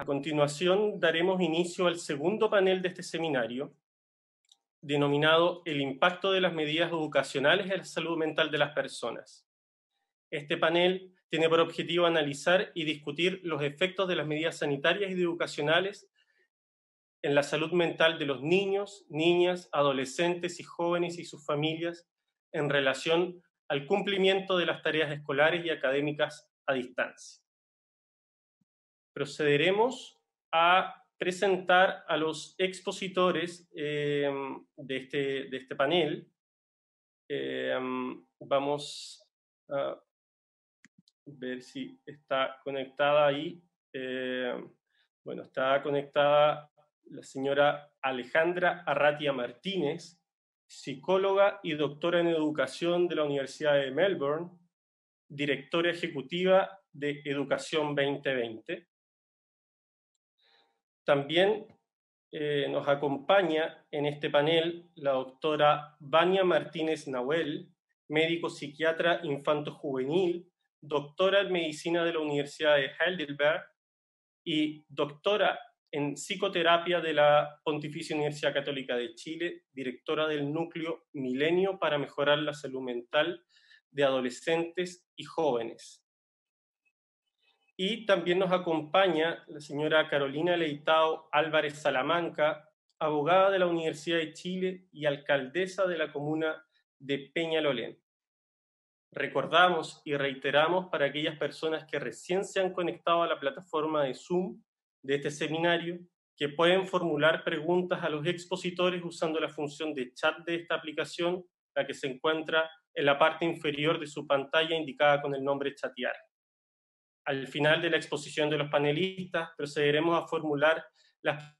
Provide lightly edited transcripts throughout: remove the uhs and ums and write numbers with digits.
A continuación, daremos inicio al segundo panel de este seminario, denominado El impacto de las medidas educacionales en la salud mental de las personas. Este panel tiene por objetivo analizar y discutir los efectos de las medidas sanitarias y educacionales en la salud mental de los niños, niñas, adolescentes y jóvenes y sus familias en relación al cumplimiento de las tareas escolares y académicas a distancia. Procederemos a presentar a los expositores de este panel. Vamos a ver si está conectada ahí. Bueno, está conectada la señora Alejandra Arratia Martínez, psicóloga y doctora en educación de la Universidad de Melbourne, directora ejecutiva de Educación 2020. También nos acompaña en este panel la doctora Vania Martínez Nahuel, médico psiquiatra infanto-juvenil, doctora en medicina de la Universidad de Heidelberg y doctora en psicoterapia de la Pontificia Universidad Católica de Chile, directora del núcleo Milenio para mejorar la salud mental de adolescentes y jóvenes. Y también nos acompaña la señora Carolina Leitao Álvarez Salamanca, abogada de la Universidad de Chile y alcaldesa de la comuna de Peñalolén. Recordamos y reiteramos para aquellas personas que recién se han conectado a la plataforma de Zoom de este seminario, que pueden formular preguntas a los expositores usando la función de chat de esta aplicación, la que se encuentra en la parte inferior de su pantalla indicada con el nombre chatear. Al final de la exposición de los panelistas, procederemos a formular las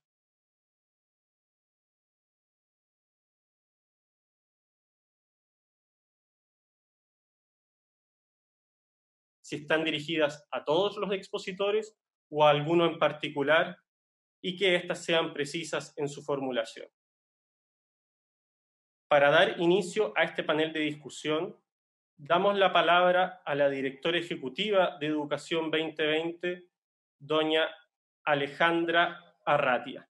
si están dirigidas a todos los expositores o a alguno en particular, y que éstas sean precisas en su formulación. Para dar inicio a este panel de discusión, damos la palabra a la directora ejecutiva de Educación 2020, doña Alejandra Arratia.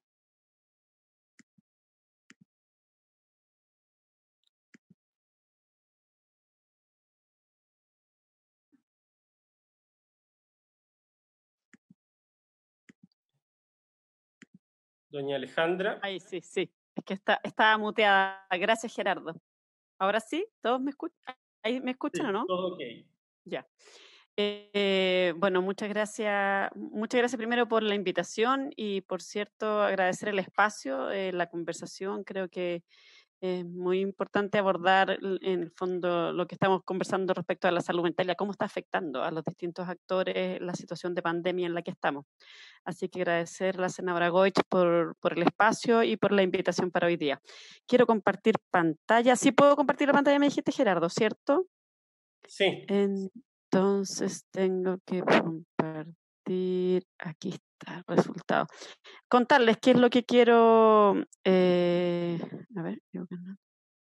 Doña Alejandra. Ahí sí, sí. Es que estaba muteada. Gracias, Gerardo. ¿Ahora sí? ¿Todos me escuchan? ¿Ahí me escuchan o no? Todo ok. Ya. Bueno, muchas gracias primero por la invitación y, por cierto, agradecer el espacio, la conversación. Creo que es muy importante abordar en el fondo lo que estamos conversando respecto a la salud mental y a cómo está afectando a los distintos actores la situación de pandemia en la que estamos. Así que agradecer a la senadora Goich por el espacio y por la invitación para hoy día. Quiero compartir pantalla. ¿Sí puedo compartir la pantalla? Me dijiste, Gerardo, ¿cierto? Sí. Entonces tengo que compartir. Aquí está el resultado. Contarles qué es lo que quiero. A ver, creo que no.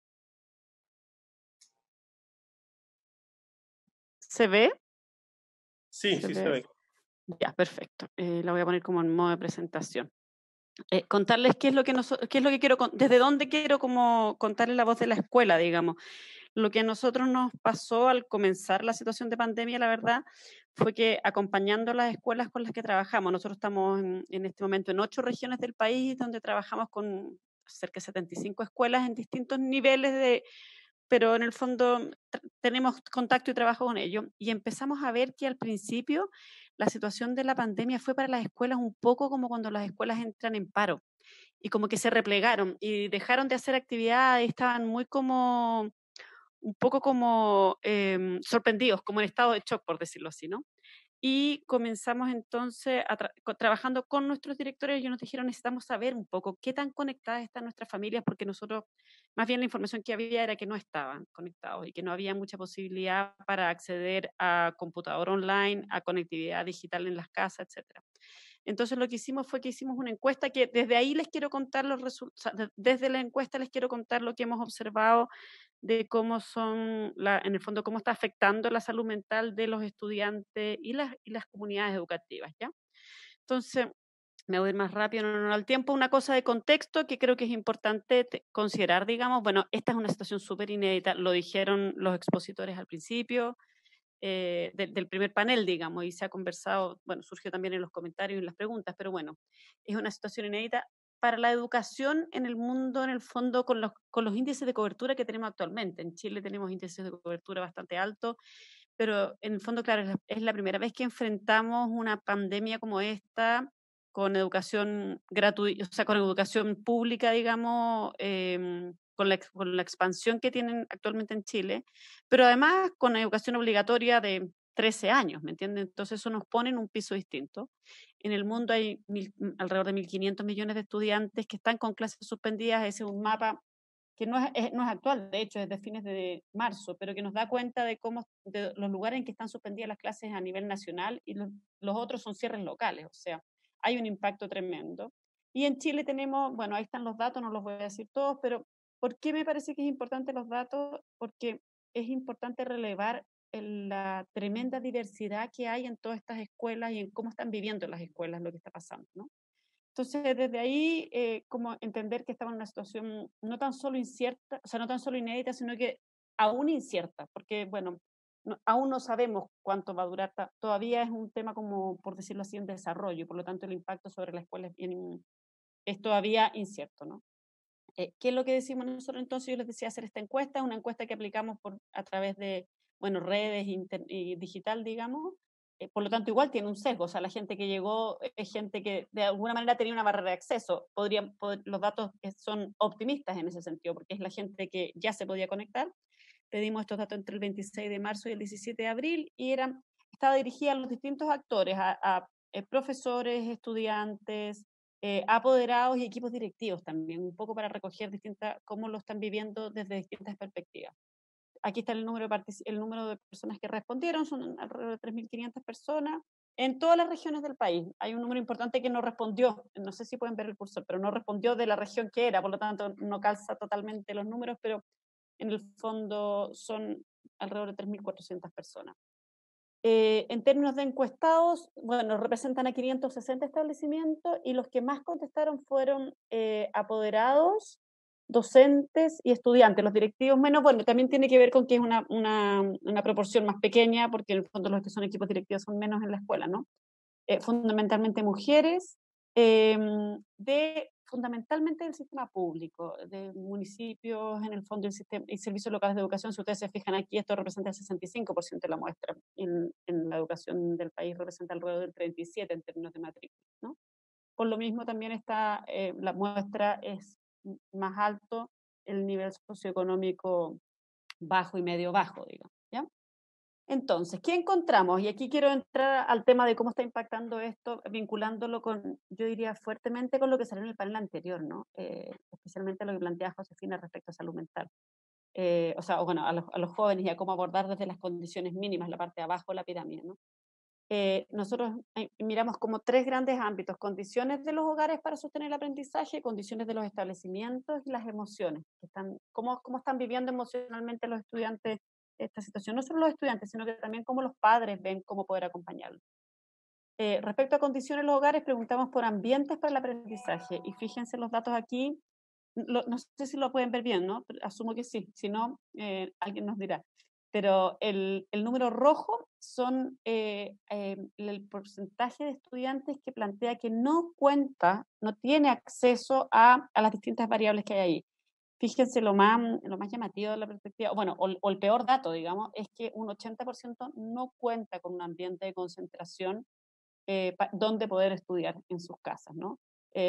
¿Se ve? Sí, sí se ve. Ya, perfecto. La voy a poner como en modo de presentación. Contarles qué es lo que quiero, desde dónde quiero como contarles la voz de la escuela, digamos. Lo que a nosotros nos pasó al comenzar la situación de pandemia, la verdad, fue que acompañando las escuelas con las que trabajamos, nosotros estamos en este momento en 8 regiones del país donde trabajamos con cerca de 75 escuelas en distintos niveles pero en el fondo tenemos contacto y trabajo con ellos. Y empezamos a ver que al principio la situación de la pandemia fue para las escuelas un poco como cuando las escuelas entran en paro y como que se replegaron y dejaron de hacer actividades, estaban muy como, un poco como sorprendidos, como en estado de shock, por decirlo así, ¿no? Y comenzamos entonces trabajando con nuestros directores. Ellos nos dijeron, necesitamos saber un poco qué tan conectadas están nuestras familias, porque nosotros, más bien la información que había era que no estaban conectados y que no había mucha posibilidad para acceder a computador online, a conectividad digital en las casas, etcétera. Entonces lo que hicimos fue que hicimos una encuesta que desde ahí les quiero contar los resultados, desde la encuesta les quiero contar lo que hemos observado de cómo son, en el fondo, cómo está afectando la salud mental de los estudiantes y las comunidades educativas, ¿ya? Entonces, Me voy a ir más rápido en honor al tiempo. Una cosa de contexto que creo que es importante considerar, digamos, bueno, esta es una situación súper inédita, lo dijeron los expositores al principio del primer panel, digamos, y se ha conversado, bueno, surgió también en los comentarios y en las preguntas, pero bueno, es una situación inédita para la educación en el mundo, en el fondo, con los índices de cobertura que tenemos actualmente. En Chile tenemos índices de cobertura bastante altos, pero en el fondo, claro, es la primera vez que enfrentamos una pandemia como esta con educación gratuita, o sea, con educación pública, digamos, con la expansión que tienen actualmente en Chile, pero además con educación obligatoria de 13 años, ¿me entienden? Entonces eso nos pone en un piso distinto. En el mundo hay alrededor de 1.500 millones de estudiantes que están con clases suspendidas. Ese es un mapa que no es actual, de hecho es de fines de marzo, pero que nos da cuenta de de los lugares en que están suspendidas las clases a nivel nacional y los otros son cierres locales, o sea, hay un impacto tremendo. Y en Chile tenemos, bueno, ahí están los datos, no los voy a decir todos, pero ¿por qué me parece que es importante los datos? Porque es importante relevar la tremenda diversidad que hay en todas estas escuelas y en cómo están viviendo las escuelas lo que está pasando, ¿no? Entonces, desde ahí, como entender que estamos en una situación no tan solo incierta, o sea, no tan solo inédita, sino que aún incierta, porque, bueno, aún no sabemos cuánto va a durar, todavía es un tema como, por decirlo así, en desarrollo, y por lo tanto el impacto sobre la escuela es todavía incierto, ¿no? ¿Qué es lo que decimos nosotros entonces? Yo les decía hacer esta encuesta, una encuesta que aplicamos a través de, bueno, redes y digital, digamos. Por lo tanto, igual tiene un sesgo, o sea, la gente que llegó es gente que de alguna manera tenía una barrera de acceso. Los datos son optimistas en ese sentido, porque es la gente que ya se podía conectar. Pedimos estos datos entre el 26 de marzo y el 17 de abril y estaba dirigida a los distintos actores, profesores, estudiantes, apoderados y equipos directivos también, un poco para recoger cómo lo están viviendo desde distintas perspectivas. Aquí está el número de personas que respondieron, son alrededor de 3.500 personas en todas las regiones del país. Hay un número importante que no respondió, no sé si pueden ver el cursor, pero no respondió de la región que era, por lo tanto no calza totalmente los números, pero en el fondo son alrededor de 3.400 personas. En términos de encuestados, bueno, representan a 560 establecimientos y los que más contestaron fueron apoderados, docentes y estudiantes. Los directivos menos, bueno, también tiene que ver con que es una proporción más pequeña, porque en el fondo los que son equipos directivos son menos en la escuela, ¿no? Fundamentalmente mujeres, fundamentalmente del sistema público, de municipios, en el fondo, y servicios locales de educación. Si ustedes se fijan aquí, esto representa el 65% de la muestra. En la educación del país representa alrededor del 37% en términos de matrícula, ¿no? Por lo mismo también la muestra es más alto el nivel socioeconómico bajo y medio bajo, digamos, ¿ya? Entonces, ¿qué encontramos? Y aquí quiero entrar al tema de cómo está impactando esto, vinculándolo con, yo diría fuertemente con lo que salió en el panel anterior, ¿no? Especialmente lo que plantea Josefina respecto a salud mental. O sea, bueno, a los jóvenes y a cómo abordar desde las condiciones mínimas, la parte de abajo de la pirámide, ¿no? Nosotros miramos como tres grandes ámbitos: condiciones de los hogares para sostener el aprendizaje, condiciones de los establecimientos y las emociones, cómo están viviendo emocionalmente los estudiantes esta situación. No solo los estudiantes, sino que también cómo los padres ven cómo poder acompañarlos. Respecto a condiciones de los hogares, preguntamos por ambientes para el aprendizaje y fíjense los datos aquí. No sé si lo pueden ver bien, ¿no? Asumo que sí, si no, alguien nos dirá. Pero el número rojo son el porcentaje de estudiantes que plantea que no tiene acceso a las distintas variables que hay ahí. Fíjense lo más llamativo de la perspectiva, bueno, o el peor dato, digamos, es que un 80% no cuenta con un ambiente de concentración donde poder estudiar en sus casas, ¿no?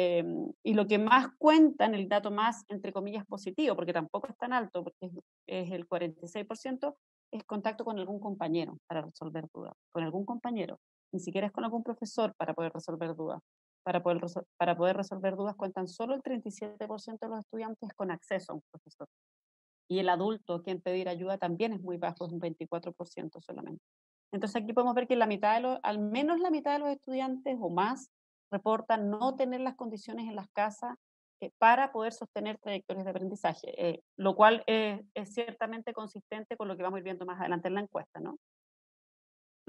Y lo que más cuenta en el dato más, entre comillas, positivo, porque tampoco es tan alto, porque es el 46%, es contacto con algún compañero para resolver dudas, con algún compañero, ni siquiera es con algún profesor para poder resolver dudas. Para poder resolver dudas cuentan solo el 37% de los estudiantes con acceso a un profesor. Y el adulto, quien pedir ayuda, también es muy bajo, es un 24% solamente. Entonces aquí podemos ver que al menos la mitad de los estudiantes o más reportan no tener las condiciones en las casas para poder sostener trayectorias de aprendizaje, lo cual es ciertamente consistente con lo que vamos a ir viendo más adelante en la encuesta, ¿no?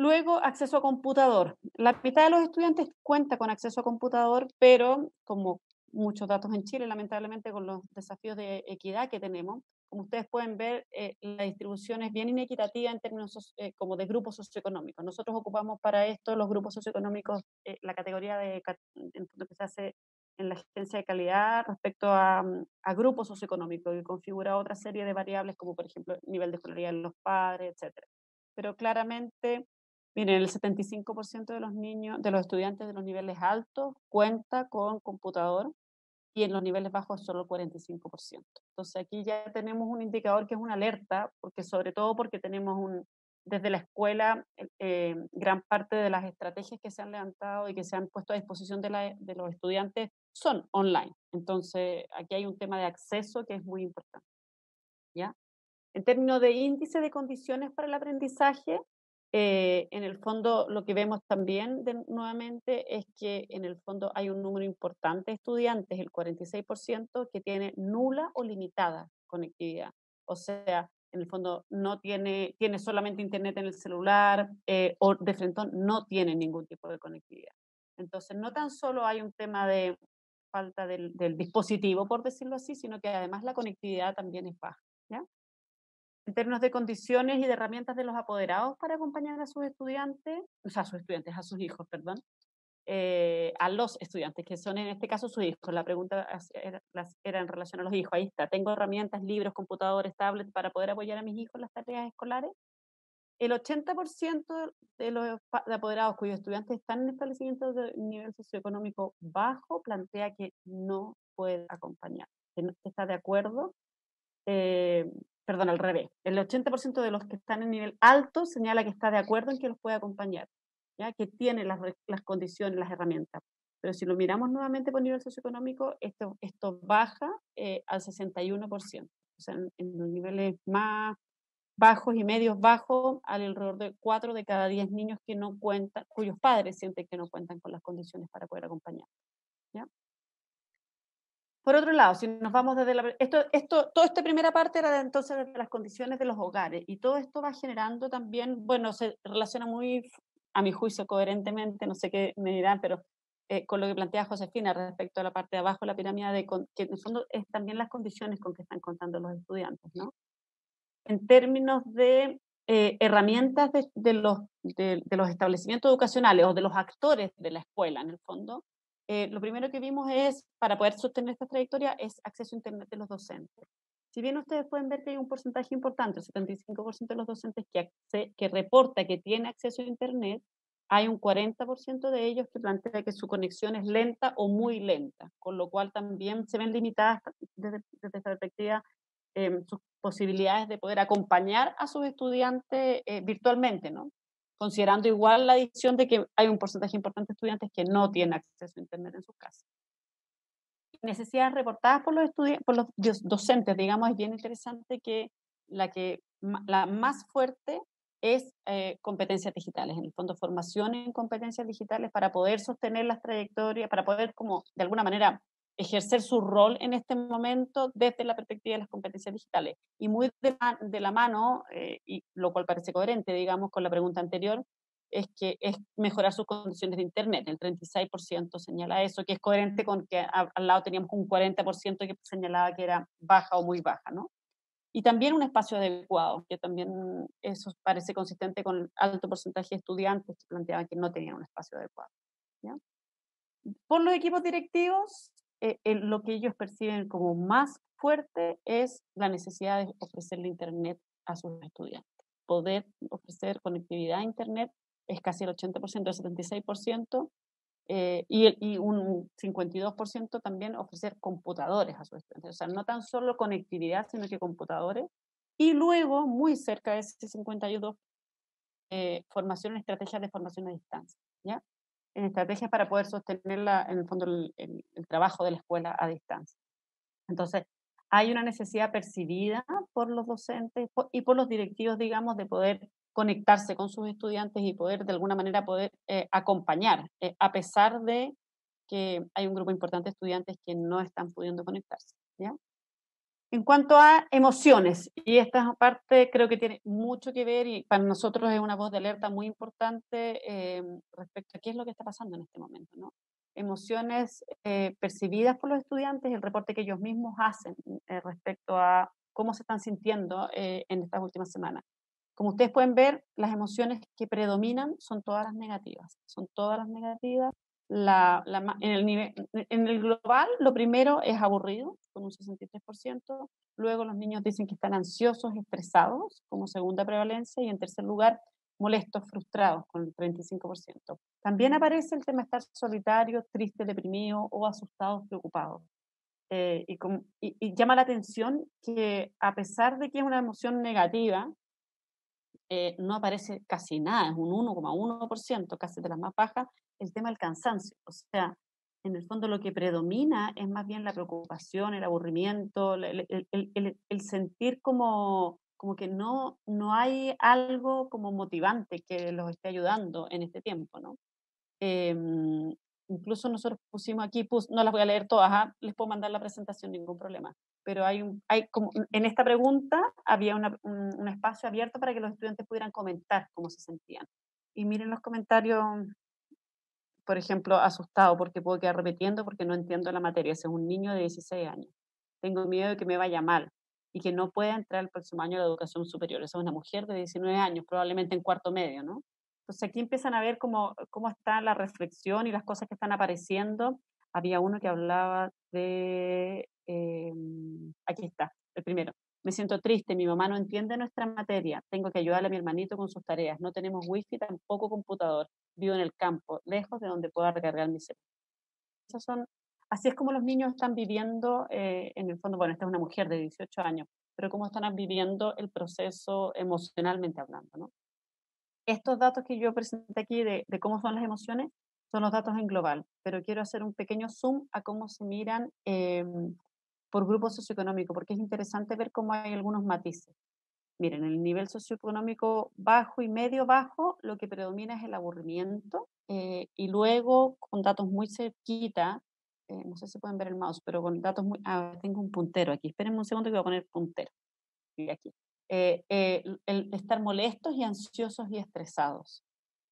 Luego, acceso a computador. La mitad de los estudiantes cuenta con acceso a computador, pero como muchos datos en Chile, lamentablemente con los desafíos de equidad que tenemos, como ustedes pueden ver, la distribución es bien inequitativa en términos como de grupos socioeconómicos. Nosotros ocupamos para esto los grupos socioeconómicos, la categoría en lo que se hace en la agencia de calidad respecto a grupos socioeconómicos y configura otra serie de variables como por ejemplo nivel de escolaridad de los padres, etcétera. Pero claramente, miren, el 75% de los niños, de los estudiantes de los niveles altos cuenta con computador y en los niveles bajos solo el 45%. Entonces aquí ya tenemos un indicador que es una alerta, porque sobre todo porque tenemos desde la escuela gran parte de las estrategias que se han levantado y que se han puesto a disposición de los estudiantes son online. Entonces aquí hay un tema de acceso que es muy importante, ¿ya? En términos de índice de condiciones para el aprendizaje, en el fondo lo que vemos también nuevamente es que en el fondo hay un número importante de estudiantes, el 46%, que tiene nula o limitada conectividad. O sea, en el fondo no tiene solamente internet en el celular o de frente no tiene ningún tipo de conectividad. Entonces, no tan solo hay un tema de falta del dispositivo, por decirlo así, sino que además la conectividad también es baja, ¿ya? En términos de condiciones y de herramientas de los apoderados para acompañar a sus estudiantes, o sea, a sus hijos, perdón, a los estudiantes, que son en este caso sus hijos. La pregunta era en relación a los hijos. Ahí está, ¿tengo herramientas, libros, computadores, tablets para poder apoyar a mis hijos en las tareas escolares? El 80% de los apoderados cuyos estudiantes están en establecimientos de nivel socioeconómico bajo plantea que no puede acompañar, que no está de acuerdo. Perdón, al revés. El 80% de los que están en nivel alto señala que está de acuerdo en que los puede acompañar, ¿ya? Que tiene las condiciones, las herramientas. Pero si lo miramos nuevamente por nivel socioeconómico, esto baja al 61%. O sea, en los niveles más bajos y medios bajos, alrededor de 4 de cada 10 niños que no cuentan, cuyos padres sienten que no cuentan con las condiciones para poder acompañar, ¿ya? Por otro lado, si nos vamos desde toda esta primera parte era entonces desde las condiciones de los hogares, y todo esto va generando también, bueno, se relaciona muy, a mi juicio, coherentemente, no sé qué me dirán, pero con lo que plantea Josefina respecto a la parte de abajo de la pirámide, que en el fondo es también las condiciones con que están contando los estudiantes, ¿no? En términos de herramientas de los establecimientos educacionales o de los actores de la escuela, en el fondo, lo primero que vimos es, para poder sostener esta trayectoria, es acceso a Internet de los docentes. Si bien ustedes pueden ver que hay un porcentaje importante, el 75% de los docentes que reporta que tiene acceso a Internet, hay un 40% de ellos que plantea que su conexión es lenta o muy lenta, con lo cual también se ven limitadas desde esta perspectiva sus posibilidades de poder acompañar a sus estudiantes virtualmente, ¿no? Considerando igual la adición de que hay un porcentaje importante de estudiantes que no tienen acceso a Internet en sus casas. Necesidades reportadas por los docentes, digamos, es bien interesante que la más fuerte es competencias digitales, en el fondo formación en competencias digitales para poder sostener las trayectorias, para poder como de alguna manera ejercer su rol en este momento desde la perspectiva de las competencias digitales. Y muy de la mano, y lo cual parece coherente, digamos, con la pregunta anterior, es que es mejorar sus condiciones de Internet. El 36% señala eso, que es coherente con que al lado teníamos un 40% que señalaba que era baja o muy baja, ¿no? Y también un espacio adecuado, que también eso parece consistente con el alto porcentaje de estudiantes que planteaban que no tenían un espacio adecuado, ¿ya? Por los equipos directivos, lo que ellos perciben como más fuerte es la necesidad de ofrecerle Internet a sus estudiantes. Poder ofrecer conectividad a Internet es casi el 80%, el 76%, y un 52% también ofrecer computadores a sus estudiantes. O sea, no tan solo conectividad, sino que computadores. Y luego, muy cerca de ese 52%, formación en estrategias de formación a distancia, ¿ya? En estrategias para poder sostener en el fondo el trabajo de la escuela a distancia. Entonces, hay una necesidad percibida por los docentes y por los directivos, digamos, de poder conectarse con sus estudiantes y poder, de alguna manera, poder acompañar, a pesar de que hay un grupo importante de estudiantes que no están pudiendo conectarse, ¿ya? En cuanto a emociones, y esta parte creo que tiene mucho que ver y para nosotros es una voz de alerta muy importante respecto a qué es lo que está pasando en este momento, ¿no? Emociones percibidas por los estudiantes, el reporte que ellos mismos hacen respecto a cómo se están sintiendo en estas últimas semanas. Como ustedes pueden ver, las emociones que predominan son todas las negativas, son todas las negativas. En el global, lo primero es aburrido, con un 63%. Luego los niños dicen que están ansiosos, estresados, como segunda prevalencia. Y en tercer lugar, molestos, frustrados, con el 35%. También aparece el tema de estar solitario, triste, deprimido o asustados, preocupados. Y llama la atención que a pesar de que es una emoción negativa, no aparece casi nada, es un 1,1%, casi de las más bajas, el tema del cansancio. O sea, en el fondo lo que predomina es más bien la preocupación, el aburrimiento, el sentir como que no hay algo como motivante que los esté ayudando en este tiempo, ¿no? Incluso nosotros pusimos aquí, no las voy a leer todas, les puedo mandar la presentación, ningún problema. Pero hay como, en esta pregunta había un espacio abierto para que los estudiantes pudieran comentar cómo se sentían. Y miren los comentarios, por ejemplo, asustado porque puedo quedar repitiendo porque no entiendo la materia. Ese es un niño de 16 años. Tengo miedo de que me vaya mal y que no pueda entrar el próximo año a la educación superior. Esa es una mujer de 19 años, probablemente en cuarto medio, ¿no? Entonces aquí empiezan a ver cómo está la reflexión y las cosas que están apareciendo. Había uno que hablaba de, aquí está, el primero. Me siento triste, mi mamá no entiende nuestra materia, tengo que ayudarle a mi hermanito con sus tareas, no tenemos wifi, tampoco computador, vivo en el campo, lejos de donde pueda recargar mi celular. Así es como los niños están viviendo, en el fondo, bueno, esta es una mujer de 18 años, pero cómo están viviendo el proceso emocionalmente hablando, ¿no? Estos datos que yo presenté aquí de cómo son las emociones son los datos en global, pero quiero hacer un pequeño zoom a cómo se miran por grupo socioeconómico, porque es interesante ver cómo hay algunos matices. Miren, en el nivel socioeconómico bajo y medio bajo, lo que predomina es el aburrimiento, y luego con datos muy cerquita, no sé si pueden ver el mouse, pero con datos muy... tengo un puntero aquí, espérenme un segundo que voy a poner puntero. Y aquí. El estar molestos y ansiosos y estresados.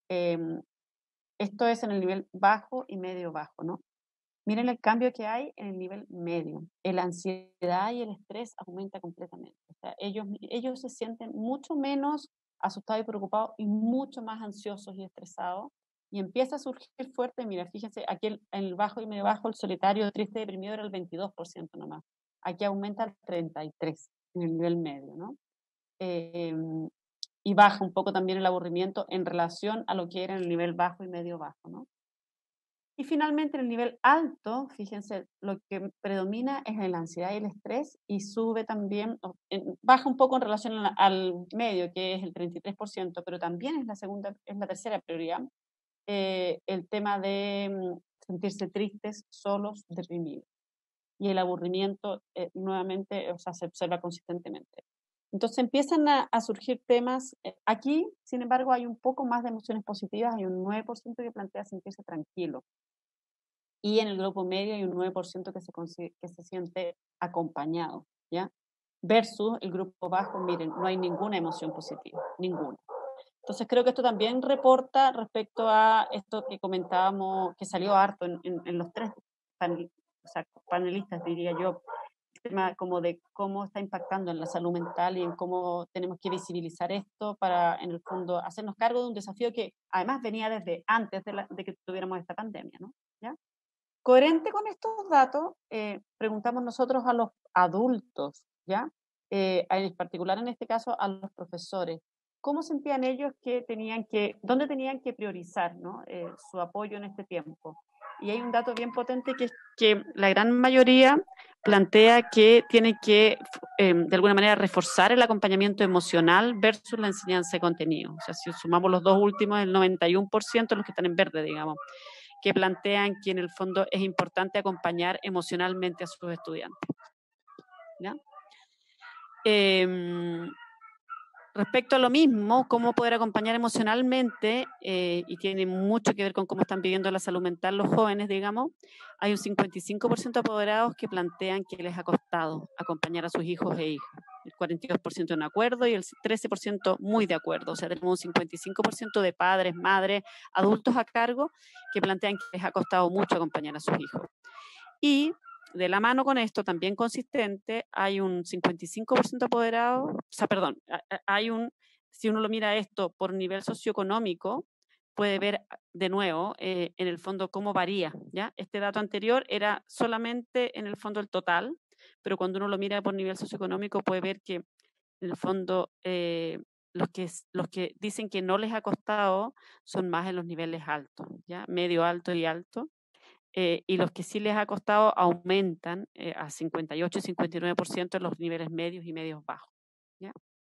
Esto es en el nivel bajo y medio bajo, ¿no? Miren el cambio que hay en el nivel medio. La ansiedad y el estrés aumenta completamente. O sea, ellos se sienten mucho menos asustados y preocupados y mucho más ansiosos y estresados. Y empieza a surgir fuerte, mira, fíjense, aquí en el bajo y medio bajo, el solitario, triste, deprimido era el 22% nomás. Aquí aumenta al 33% en el nivel medio, ¿no? Y baja un poco también el aburrimiento en relación a lo que era en el nivel bajo y medio bajo, ¿no? Y finalmente en el nivel alto, fíjense, lo que predomina es la ansiedad y el estrés y sube también, baja un poco en relación al medio, que es el 33%, pero también es la tercera prioridad, el tema de sentirse tristes, solos, deprimidos. Y el aburrimiento nuevamente, o sea, se observa consistentemente. Entonces empiezan a surgir temas. Aquí, sin embargo, hay un poco más de emociones positivas, hay un 9% que plantea sentirse tranquilo. Y en el grupo medio hay un 9% que se siente acompañado, ¿ya? Versus el grupo bajo, miren, no hay ninguna emoción positiva, ninguna. Entonces creo que esto también reporta respecto a esto que comentábamos, que salió harto en los tres panelistas, diría yo, el tema como de cómo está impactando en la salud mental y en cómo tenemos que visibilizar esto para, en el fondo, hacernos cargo de un desafío que además venía desde antes de que tuviéramos esta pandemia, ¿no? ¿Ya? Coherente con estos datos, preguntamos nosotros a los adultos, ¿ya? En particular en este caso a los profesores, ¿cómo sentían ellos dónde tenían que priorizar, ¿no? Su apoyo en este tiempo? Y hay un dato bien potente que es que la gran mayoría plantea que tiene que, de alguna manera, reforzar el acompañamiento emocional versus la enseñanza de contenido. O sea, si sumamos los dos últimos, el 91% los que están en verde, digamos, que plantean que en el fondo es importante acompañar emocionalmente a sus estudiantes. ¿Ya? Respecto a lo mismo, cómo poder acompañar emocionalmente, y tiene mucho que ver con cómo están viviendo la salud mental los jóvenes, digamos, hay un 55% de apoderados que plantean que les ha costado acompañar a sus hijos e hijas. El 42% en acuerdo y el 13% muy de acuerdo. O sea, tenemos un 55% de padres, madres, adultos a cargo que plantean que les ha costado mucho acompañar a sus hijos. Y de la mano con esto, también consistente, hay un 55% apoderado, o sea, perdón, si uno lo mira esto por nivel socioeconómico, puede ver de nuevo, en el fondo, cómo varía, ¿ya? Este dato anterior era solamente en el fondo el total, pero cuando uno lo mira por nivel socioeconómico puede ver que, en el fondo, los que dicen que no les ha costado son más en los niveles altos, ¿ya? Medio alto y alto. Y los que sí les ha costado aumentan a 58 y 59% en los niveles medios y medios bajos, ¿ya?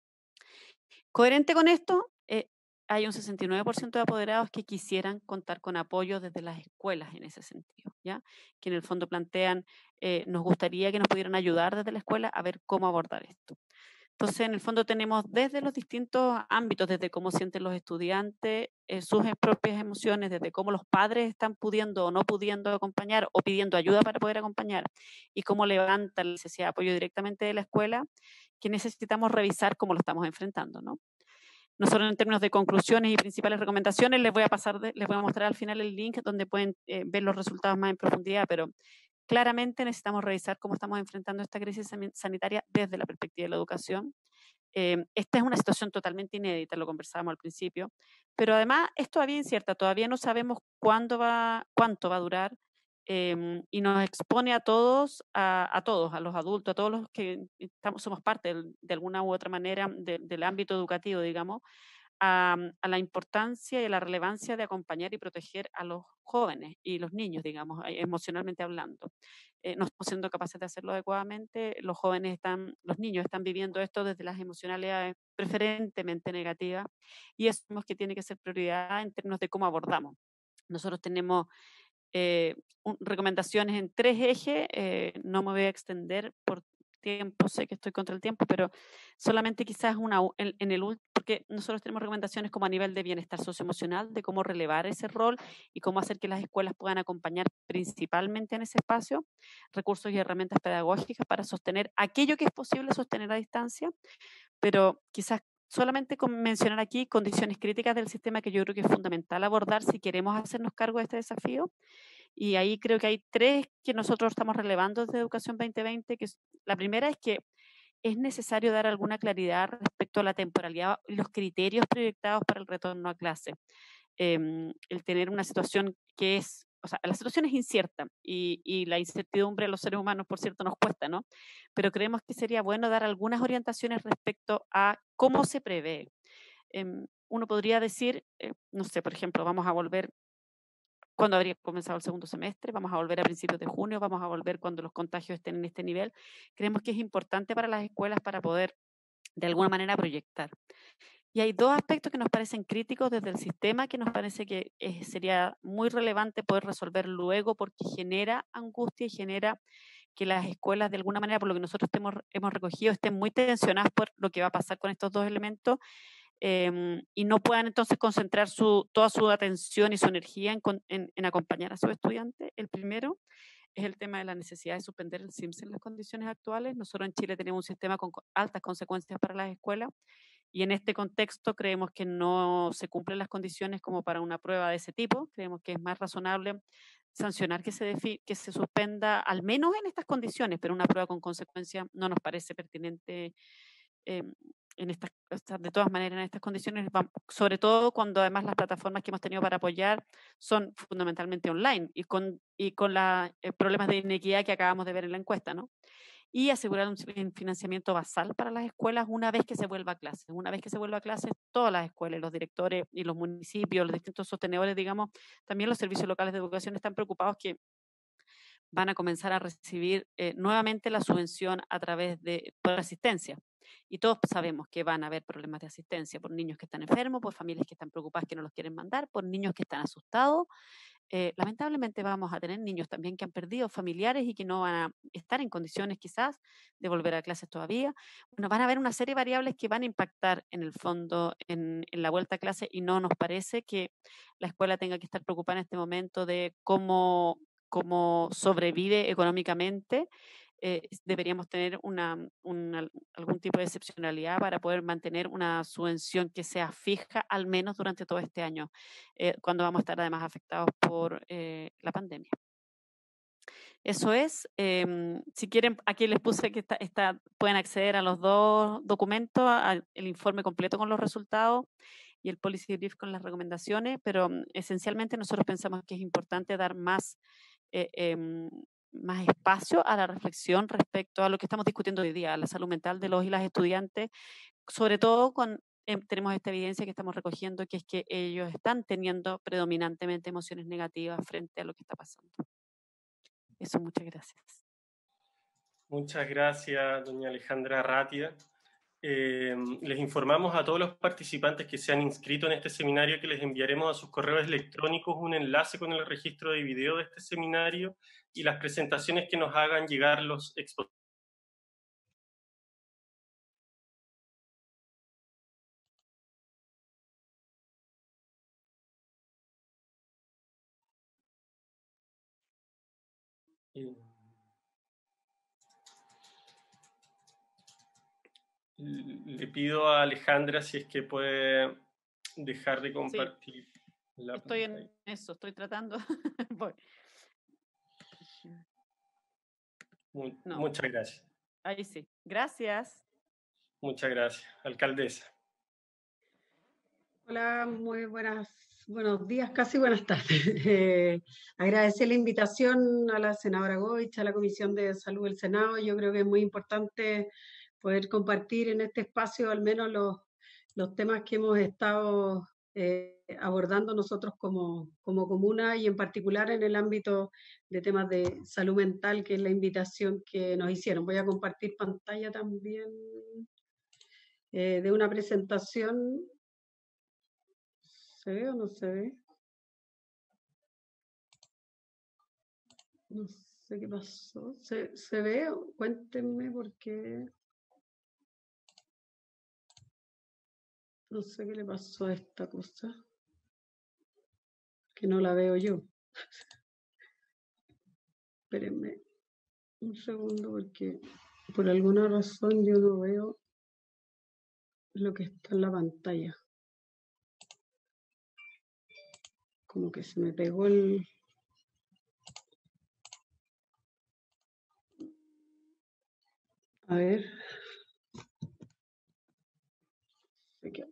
Coherente con esto, hay un 69% de apoderados que quisieran contar con apoyo desde las escuelas en ese sentido, ¿ya? Que en el fondo plantean, nos gustaría que nos pudieran ayudar desde la escuela a ver cómo abordar esto. Entonces, en el fondo tenemos desde los distintos ámbitos, desde cómo sienten los estudiantes, sus propias emociones, desde cómo los padres están pudiendo o no pudiendo acompañar o pidiendo ayuda para poder acompañar, y cómo levanta la necesidad de apoyo directamente de la escuela, que necesitamos revisar cómo lo estamos enfrentando, ¿no? Nosotros, en términos de conclusiones y principales recomendaciones, les voy a mostrar al final el link donde pueden ver los resultados más en profundidad, pero claramente necesitamos revisar cómo estamos enfrentando esta crisis sanitaria desde la perspectiva de la educación. Esta es una situación totalmente inédita, lo conversábamos al principio, pero además es todavía incierta, todavía no sabemos cuánto va a durar, y nos expone a todos, a los adultos, a todos los que somos parte de alguna u otra manera del ámbito educativo, digamos, a la importancia y a la relevancia de acompañar y proteger a los jóvenes y los niños, digamos, emocionalmente hablando. No estamos siendo capaces de hacerlo adecuadamente, los niños están viviendo esto desde las emocionalidades preferentemente negativas, y eso es que tiene que ser prioridad en términos de cómo abordamos. Nosotros tenemos recomendaciones en 3 ejes, no me voy a extender por tiempo, sé que estoy contra el tiempo, pero solamente quizás porque nosotros tenemos recomendaciones como a nivel de bienestar socioemocional, de cómo relevar ese rol y cómo hacer que las escuelas puedan acompañar principalmente en ese espacio, recursos y herramientas pedagógicas para sostener aquello que es posible sostener a distancia, pero quizás solamente con mencionar aquí condiciones críticas del sistema que yo creo que es fundamental abordar si queremos hacernos cargo de este desafío. Y ahí creo que hay 3 que nosotros estamos relevando desde Educación 2020, la primera es que es necesario dar alguna claridad respecto a la temporalidad y los criterios proyectados para el retorno a clase. El tener una situación la situación es incierta, y la incertidumbre a los seres humanos, por cierto, nos cuesta, ¿no? Pero creemos que sería bueno dar algunas orientaciones respecto a cómo se prevé. Uno podría decir, no sé, por ejemplo, vamos a volver cuando habría comenzado el segundo semestre, vamos a volver a principios de junio, vamos a volver cuando los contagios estén en este nivel. Creemos que es importante para las escuelas para poder, de alguna manera, proyectar. Y hay 2 aspectos que nos parecen críticos desde el sistema, que nos parece que sería muy relevante poder resolver luego, porque genera angustia y genera que las escuelas, de alguna manera, por lo que nosotros hemos recogido, estén muy tensionadas por lo que va a pasar con estos 2 elementos, y no puedan entonces concentrar toda su atención y su energía en acompañar a sus estudiantes. El primero es el tema de la necesidad de suspender el SIMS en las condiciones actuales. Nosotros en Chile tenemos un sistema con altas consecuencias para las escuelas, y en este contexto creemos que no se cumplen las condiciones como para una prueba de ese tipo. Creemos que es más razonable sancionar que se suspenda, al menos en estas condiciones, pero una prueba con consecuencias no nos parece pertinente, de todas maneras, en estas condiciones, sobre todo cuando además las plataformas que hemos tenido para apoyar son fundamentalmente online y con los problemas de inequidad que acabamos de ver en la encuesta, ¿no? Y asegurar un financiamiento basal para las escuelas una vez que se vuelva a clases. Una vez que se vuelva a clases, todas las escuelas, los directores y los municipios, los distintos sostenedores, digamos, también los servicios locales de educación están preocupados que van a comenzar a recibir nuevamente la subvención a través por asistencia. Y todos sabemos que van a haber problemas de asistencia por niños que están enfermos, por familias que están preocupadas que no los quieren mandar, por niños que están asustados, lamentablemente vamos a tener niños también que han perdido familiares y que no van a estar en condiciones quizás de volver a clases todavía. Bueno, van a haber una serie de variables que van a impactar en el fondo en la vuelta a clase, y no nos parece que la escuela tenga que estar preocupada en este momento de cómo sobrevive económicamente. Deberíamos tener algún tipo de excepcionalidad para poder mantener una subvención que sea fija, al menos durante todo este año, cuando vamos a estar además afectados por la pandemia. Eso es. Si quieren, aquí les puse que pueden acceder a los dos documentos, el informe completo con los resultados y el policy brief con las recomendaciones, pero esencialmente nosotros pensamos que es importante dar más espacio a la reflexión respecto a lo que estamos discutiendo hoy día, la salud mental de los y las estudiantes, sobre todo tenemos esta evidencia que estamos recogiendo, que es que ellos están teniendo predominantemente emociones negativas frente a lo que está pasando. Eso, muchas gracias. Muchas gracias, doña Alejandra Arratia. Les informamos a todos los participantes que se han inscrito en este seminario que les enviaremos a sus correos electrónicos un enlace con el registro de video de este seminario y las presentaciones que nos hagan llegar los expositores. Le pido a Alejandra si es que puede dejar de compartir la Estoy pantalla. En eso, estoy tratando. Voy. Muchas gracias. Ahí sí. Gracias. Muchas gracias. Alcaldesa. Hola, muy buenos días, casi buenas tardes. Agradecer la invitación a la senadora Goich, a la Comisión de Salud del Senado. Yo creo que es muy importante poder compartir en este espacio al menos los temas que hemos estado abordando nosotros como comuna, y en particular en el ámbito de temas de salud mental, que es la invitación que nos hicieron. Voy a compartir pantalla también de una presentación. ¿Se ve o no se ve? No sé qué pasó. ¿Se ve? Cuéntenme porque no sé qué le pasó a esta cosa, que no la veo yo. Espérenme un segundo porque por alguna razón yo no veo lo que está en la pantalla. Como que se me pegó el... A ver. ¿Qué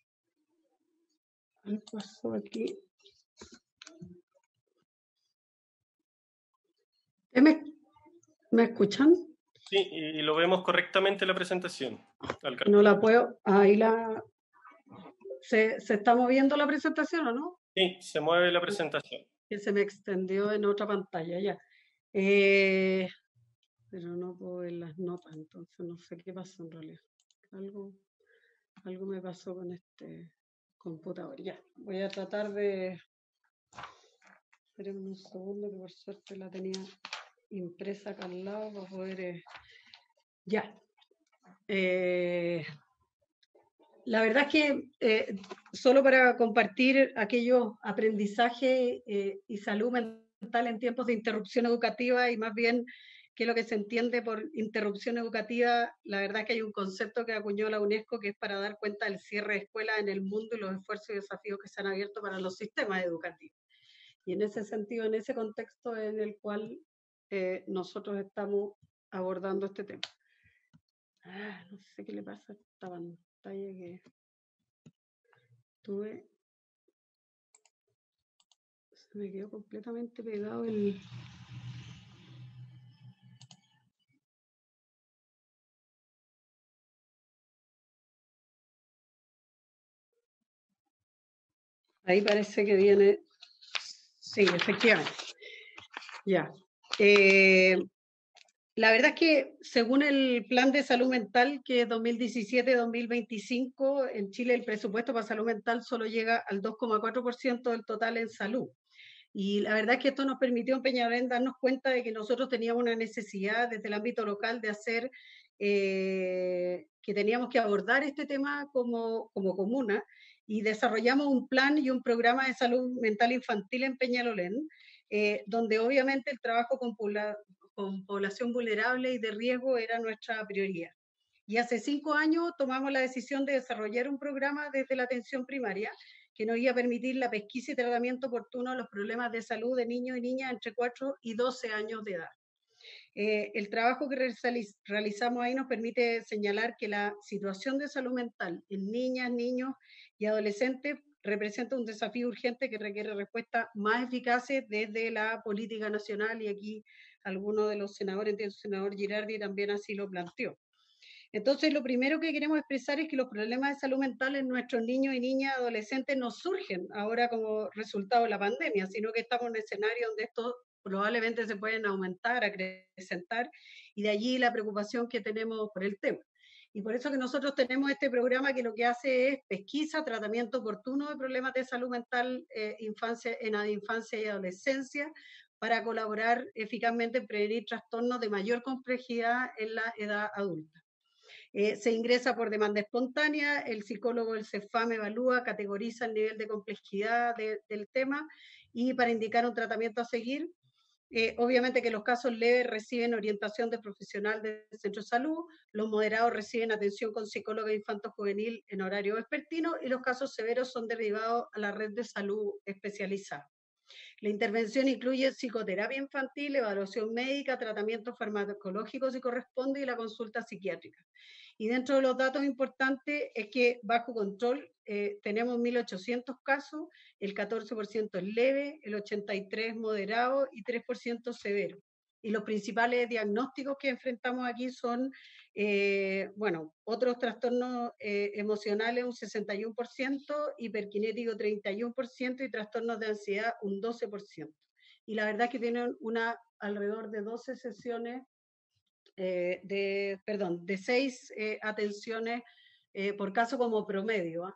pasó aquí? ¿Me escuchan? Sí, y lo vemos correctamente en la presentación. Alcalde. No la puedo... Ahí la... ¿Se está moviendo la presentación o no? Sí, se mueve la presentación. Que se me extendió en otra pantalla, ya. Pero no puedo ver las notas, entonces no sé qué pasó en realidad. Algo me pasó con este computador. Ya, voy a tratar de... Espérenme un segundo, que por suerte la tenía impresa acá al lado para poder... Ya. La verdad es que solo para compartir aquellos aprendizajes y salud mental en tiempos de interrupción educativa, y más bien qué es lo que se entiende por interrupción educativa, la verdad es que hay un concepto que acuñó la UNESCO que es para dar cuenta del cierre de escuelas en el mundo y los esfuerzos y desafíos que se han abierto para los sistemas educativos. Y en ese sentido, en ese contexto en el cual nosotros estamos abordando este tema. No sé qué le pasa a esta pantalla que tuve. Se me quedó completamente pegado el... Ahí parece que viene... Sí, efectivamente. Ya. La verdad es que según el Plan de Salud Mental, que es 2017-2025, en Chile el presupuesto para salud mental solo llega al 2,4% del total en salud. Y la verdad es que esto nos permitió en Peñalolén darnos cuenta de que nosotros teníamos una necesidad desde el ámbito local de hacer, que teníamos que abordar este tema como comuna, y desarrollamos un plan y un programa de salud mental infantil en Peñalolén, donde obviamente el trabajo con población vulnerable y de riesgo era nuestra prioridad. Y hace 5 años tomamos la decisión de desarrollar un programa desde la atención primaria que nos iba a permitir la pesquisa y tratamiento oportuno de los problemas de salud de niños y niñas entre 4 y 12 años de edad. El trabajo que realizamos ahí nos permite señalar que la situación de salud mental en niñas, niños y adolescentes representa un desafío urgente que requiere respuestas más eficaces desde la política nacional, y aquí alguno de los senadores, el senador Girardi también así lo planteó. Entonces, lo primero que queremos expresar es que los problemas de salud mental en nuestros niños y niñas adolescentes no surgen ahora como resultado de la pandemia, sino que estamos en un escenario donde estos probablemente se pueden aumentar, acrecentar, y de allí la preocupación que tenemos por el tema. Y por eso que nosotros tenemos este programa que lo que hace es pesquisa, tratamiento oportuno de problemas de salud mental en la infancia y adolescencia, para colaborar eficazmente en prevenir trastornos de mayor complejidad en la edad adulta. Se ingresa por demanda espontánea, el psicólogo del CEFAM evalúa, categoriza el nivel de complejidad del tema, y para indicar un tratamiento a seguir, obviamente que los casos leves reciben orientación de profesional del centro de salud, los moderados reciben atención con psicólogo infanto-juvenil en horario vespertino, y los casos severos son derivados a la red de salud especializada. La intervención incluye psicoterapia infantil, evaluación médica, tratamiento farmacológico si corresponde y la consulta psiquiátrica. Y dentro de los datos importantes es que bajo control tenemos 1.800 casos, el 14% es leve, el 83% moderado y 3% severo. Y los principales diagnósticos que enfrentamos aquí son, otros trastornos emocionales un 61%, hiperkinético 31% y trastornos de ansiedad un 12%. Y la verdad es que tienen alrededor de 12 sesiones, de 6 atenciones por caso como promedio.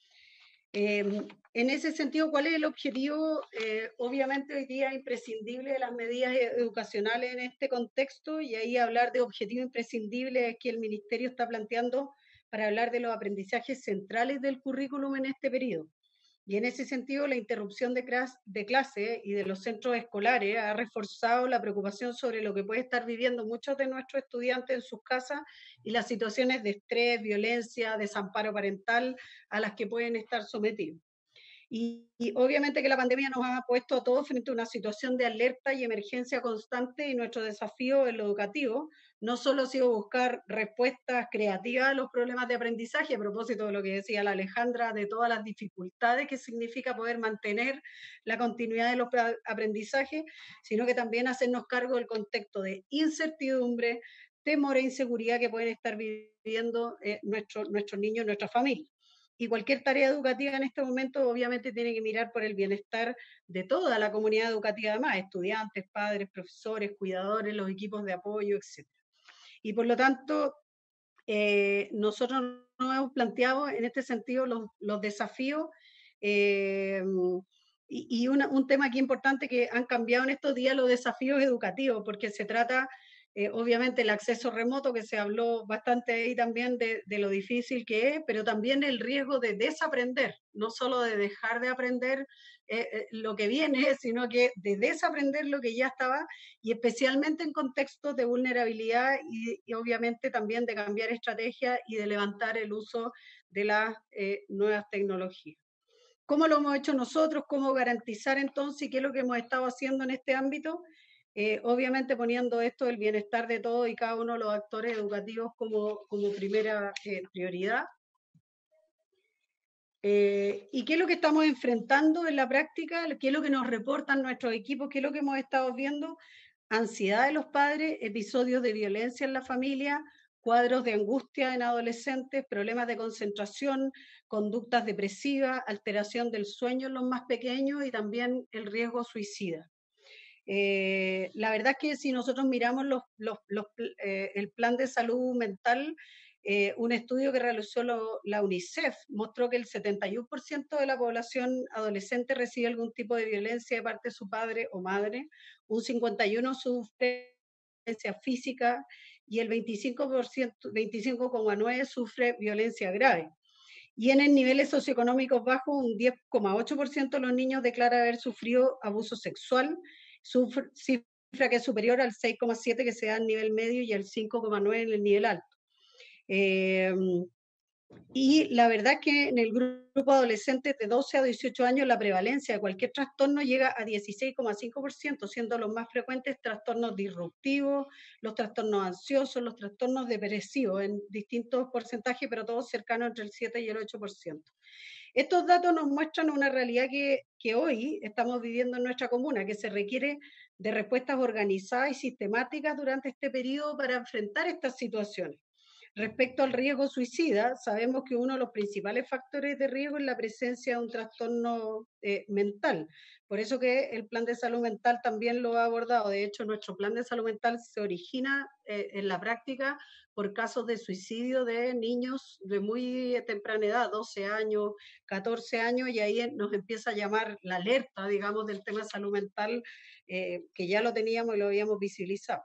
En ese sentido, ¿cuál es el objetivo? Obviamente hoy día es imprescindible las medidas educacionales en este contexto, y ahí hablar de objetivo imprescindible es que el Ministerio está planteando para hablar de los aprendizajes centrales del currículum en este periodo. Y en ese sentido, la interrupción de clase y de los centros escolares ha reforzado la preocupación sobre lo que puede estar viviendo muchos de nuestros estudiantes en sus casas y las situaciones de estrés, violencia, desamparo parental a las que pueden estar sometidos. Y obviamente que la pandemia nos ha puesto a todos frente a una situación de alerta y emergencia constante, y nuestro desafío en lo educativo no solo ha sido buscar respuestas creativas a los problemas de aprendizaje, a propósito de lo que decía la Alejandra, de todas las dificultades que significa poder mantener la continuidad de los aprendizajes, sino que también hacernos cargo del contexto de incertidumbre, temor e inseguridad que pueden estar viviendo nuestros niños, nuestras familias. Y cualquier tarea educativa en este momento obviamente tiene que mirar por el bienestar de toda la comunidad educativa, además, estudiantes, padres, profesores, cuidadores, los equipos de apoyo, etc. Y por lo tanto, nosotros nos hemos planteado en este sentido los desafíos, y un tema aquí importante que han cambiado en estos días, los desafíos educativos, porque se trata obviamente el acceso remoto, que se habló bastante ahí también de lo difícil que es, pero también el riesgo de desaprender, no solo de dejar de aprender lo que viene, sino que de desaprender lo que ya estaba, y especialmente en contextos de vulnerabilidad y obviamente también de cambiar estrategias y de levantar el uso de las nuevas tecnologías. ¿Cómo lo hemos hecho nosotros? ¿Cómo garantizar entonces qué es lo que hemos estado haciendo en este ámbito? Obviamente poniendo esto, el bienestar de todos y cada uno de los actores educativos como primera prioridad. ¿Y qué es lo que estamos enfrentando en la práctica? ¿Qué es lo que nos reportan nuestros equipos? ¿Qué es lo que hemos estado viendo? Ansiedad de los padres, episodios de violencia en la familia, cuadros de angustia en adolescentes, problemas de concentración, conductas depresivas, alteración del sueño en los más pequeños y también el riesgo suicida. La verdad es que si nosotros miramos el plan de salud mental, un estudio que realizó la UNICEF mostró que el 71% de la población adolescente recibe algún tipo de violencia de parte de su padre o madre, un 51% sufre violencia física y el 25,9% sufre violencia grave. Y en niveles socioeconómicos bajos, un 10,8% de los niños declara haber sufrido abuso sexual, cifra que es superior al 6,7% que se da en nivel medio y al 5,9% en el nivel alto. Y la verdad es que en el grupo adolescente de 12 a 18 años la prevalencia de cualquier trastorno llega a 16,5%, siendo los más frecuentes trastornos disruptivos, los trastornos ansiosos, los trastornos depresivos, en distintos porcentajes, pero todos cercanos entre el 7 y el 8%. Estos datos nos muestran una realidad que hoy estamos viviendo en nuestra comuna, que se requiere de respuestas organizadas y sistemáticas durante este periodo para enfrentar estas situaciones. Respecto al riesgo suicida, sabemos que uno de los principales factores de riesgo es la presencia de un trastorno mental. Por eso que el plan de salud mental también lo ha abordado. De hecho, nuestro plan de salud mental se origina en la práctica por casos de suicidio de niños de muy temprana edad, 12 años, 14 años, y ahí nos empieza a llamar la alerta, digamos, del tema de salud mental, que ya lo teníamos y lo habíamos visibilizado.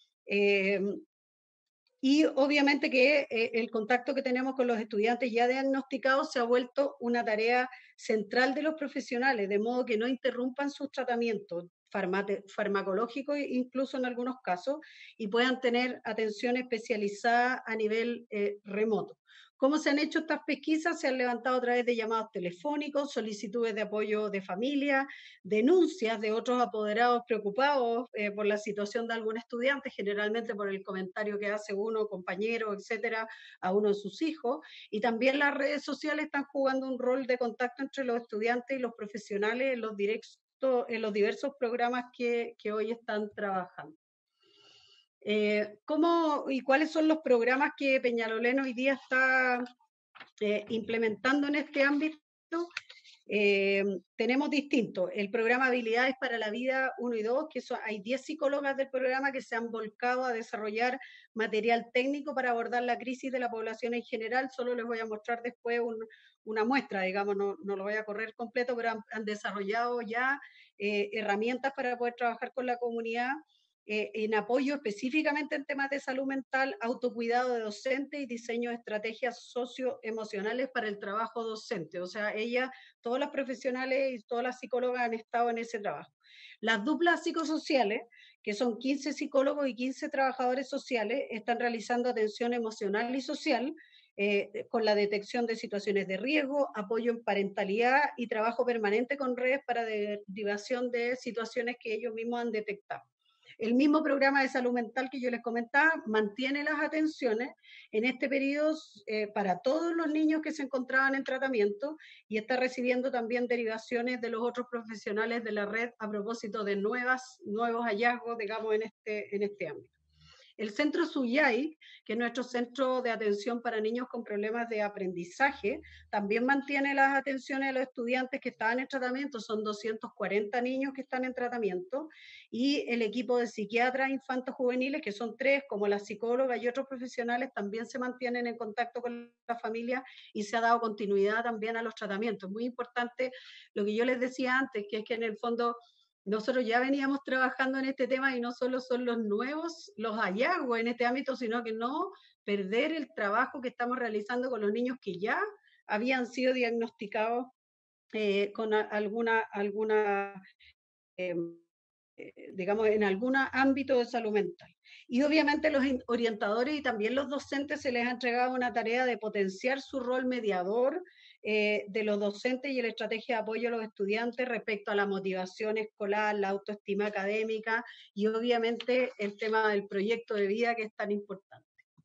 Y obviamente que el contacto que tenemos con los estudiantes ya diagnosticados se ha vuelto una tarea central de los profesionales, de modo que no interrumpan sus tratamientos farmacológicos, incluso en algunos casos, y puedan tener atención especializada a nivel remoto. ¿Cómo se han hecho estas pesquisas? Se han levantado a través de llamados telefónicos, solicitudes de apoyo de familia, denuncias de otros apoderados preocupados por la situación de algún estudiante, generalmente por el comentario que hace uno, compañero, etcétera, a uno de sus hijos. Y también las redes sociales están jugando un rol de contacto entre los estudiantes y los profesionales en los diversos programas que hoy están trabajando. ¿Cómo y cuáles son los programas que Peñalolén hoy día está implementando en este ámbito? Tenemos distintos. El programa Habilidades para la Vida 1 y 2, que hay 10 psicólogas del programa que se han volcado a desarrollar material técnico para abordar la crisis de la población en general. Solo les voy a mostrar después una muestra, digamos, no lo voy a correr completo, pero han desarrollado ya herramientas para poder trabajar con la comunidad en apoyo específicamente en temas de salud mental, autocuidado de docente y diseño de estrategias socioemocionales para el trabajo docente. O sea, todas las profesionales y todas las psicólogas han estado en ese trabajo. Las duplas psicosociales, que son 15 psicólogos y 15 trabajadores sociales, están realizando atención emocional y social con la detección de situaciones de riesgo, apoyo en parentalidad y trabajo permanente con redes para derivación de situaciones que ellos mismos han detectado. El mismo programa de salud mental que yo les comentaba mantiene las atenciones en este periodo para todos los niños que se encontraban en tratamiento y está recibiendo también derivaciones de los otros profesionales de la red a propósito de nuevos hallazgos, digamos, en este ámbito. El Centro Suyay, que es nuestro centro de atención para niños con problemas de aprendizaje, también mantiene las atenciones de los estudiantes que estaban en tratamiento, son 240 niños que están en tratamiento, y el equipo de psiquiatras infantos juveniles, que son 3, como la psicóloga y otros profesionales, también se mantienen en contacto con la familia y se ha dado continuidad también a los tratamientos. Muy importante lo que yo les decía antes, que es que en el fondo nosotros ya veníamos trabajando en este tema y no solo son los hallazgos en este ámbito, sino que no perder el trabajo que estamos realizando con los niños que ya habían sido diagnosticados con digamos, en algún ámbito de salud mental. Y obviamente los orientadores y también los docentes se les ha entregado una tarea de potenciar su rol mediador de los docentes y la estrategia de apoyo a los estudiantes respecto a la motivación escolar, la autoestima académica y obviamente el tema del proyecto de vida que es tan importante.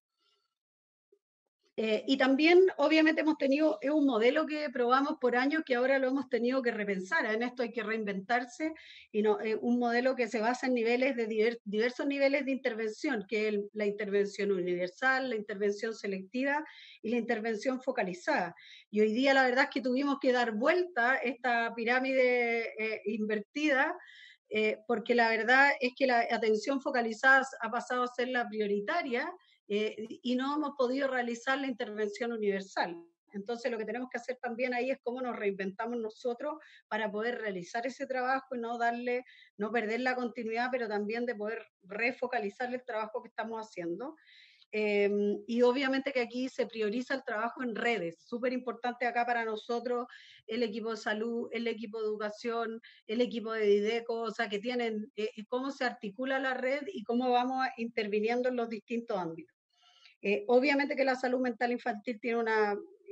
Y también, obviamente, es un modelo que probamos por años que ahora lo hemos tenido que repensar. En esto hay que reinventarse, y un modelo que se basa en diversos niveles de intervención, que es la intervención universal, la intervención selectiva y la intervención focalizada. Y hoy día la verdad es que tuvimos que dar vuelta a esta pirámide invertida, porque la verdad es que la atención focalizada ha pasado a ser la prioritaria, y no hemos podido realizar la intervención universal. Entonces lo que tenemos que hacer también ahí es cómo nos reinventamos nosotros para poder realizar ese trabajo y no perder la continuidad, pero también de poder refocalizar el trabajo que estamos haciendo. Y obviamente que aquí se prioriza el trabajo en redes, súper importante acá para nosotros, el equipo de salud, el equipo de educación, el equipo de Dideco, o sea, que tienen cómo se articula la red y cómo vamos interviniendo en los distintos ámbitos. Obviamente que la salud mental infantil tiene una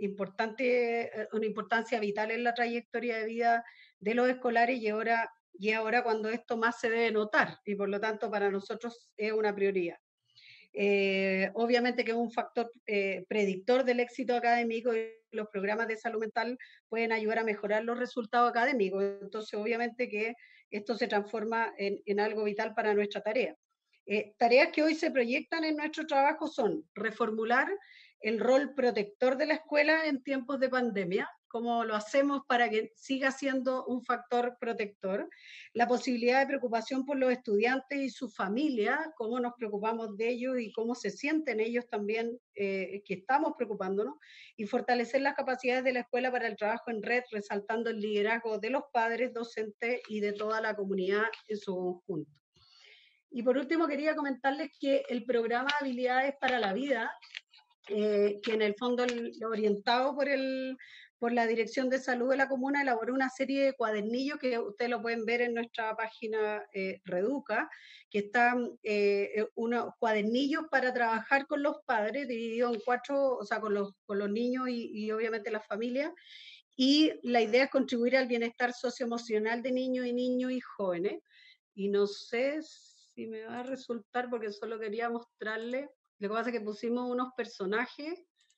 importancia vital en la trayectoria de vida de los escolares y ahora cuando esto más se debe notar y por lo tanto para nosotros es una prioridad. Obviamente que es un factor predictor del éxito académico y los programas de salud mental pueden ayudar a mejorar los resultados académicos. Entonces, obviamente que esto se transforma en algo vital para nuestra tarea. Tareas que hoy se proyectan en nuestro trabajo son reformular el rol protector de la escuela en tiempos de pandemia, cómo lo hacemos para que siga siendo un factor protector, la posibilidad de preocupación por los estudiantes y sus familias, cómo nos preocupamos de ellos y cómo se sienten ellos también que estamos preocupándonos, y fortalecer las capacidades de la escuela para el trabajo en red, resaltando el liderazgo de los padres, docentes y de toda la comunidad en su conjunto. Y por último, quería comentarles que el programa Habilidades para la Vida, que en el fondo orientado por la Dirección de Salud de la Comuna, elaboró una serie de cuadernillos que ustedes lo pueden ver en nuestra página Reduca, que están unos cuadernillos para trabajar con los padres, divididos en 4, o sea, con los niños y obviamente las familias. Y la idea es contribuir al bienestar socioemocional de niños y jóvenes. Y no sé si me va a resultar, porque solo quería mostrarles. Lo que pasa es que pusimos unos personajes.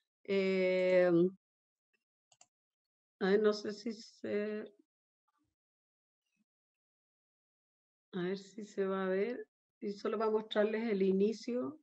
A ver, no sé si se... A ver si se va a ver. Y solo para mostrarles el inicio.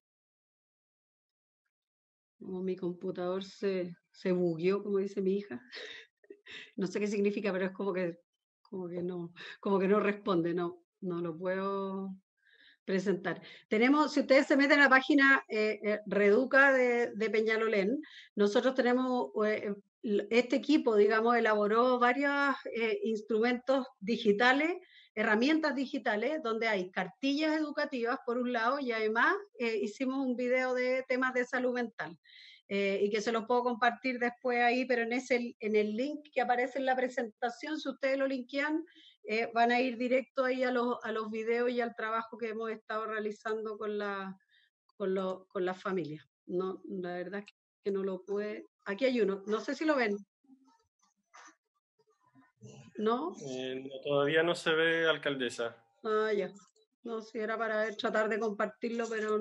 Como mi computador se bugueó, como dice mi hija. No sé qué significa, pero es como que no responde, no lo puedo presentar. Si ustedes se meten a la página Reduca de Peñalolén, nosotros tenemos, este equipo, digamos, elaboró varios instrumentos digitales, herramientas digitales, donde hay cartillas educativas por un lado y además hicimos un video de temas de salud mental. Y que se los puedo compartir después ahí, pero en el link que aparece en la presentación, si ustedes lo linkean, van a ir directo ahí a los videos y al trabajo que hemos estado realizando con las familias. No, la verdad es que no lo pude. Aquí hay uno, no sé si lo ven. ¿No? Todavía no se ve, alcaldesa. Ah, ya. No, si era para tratar de compartirlo, pero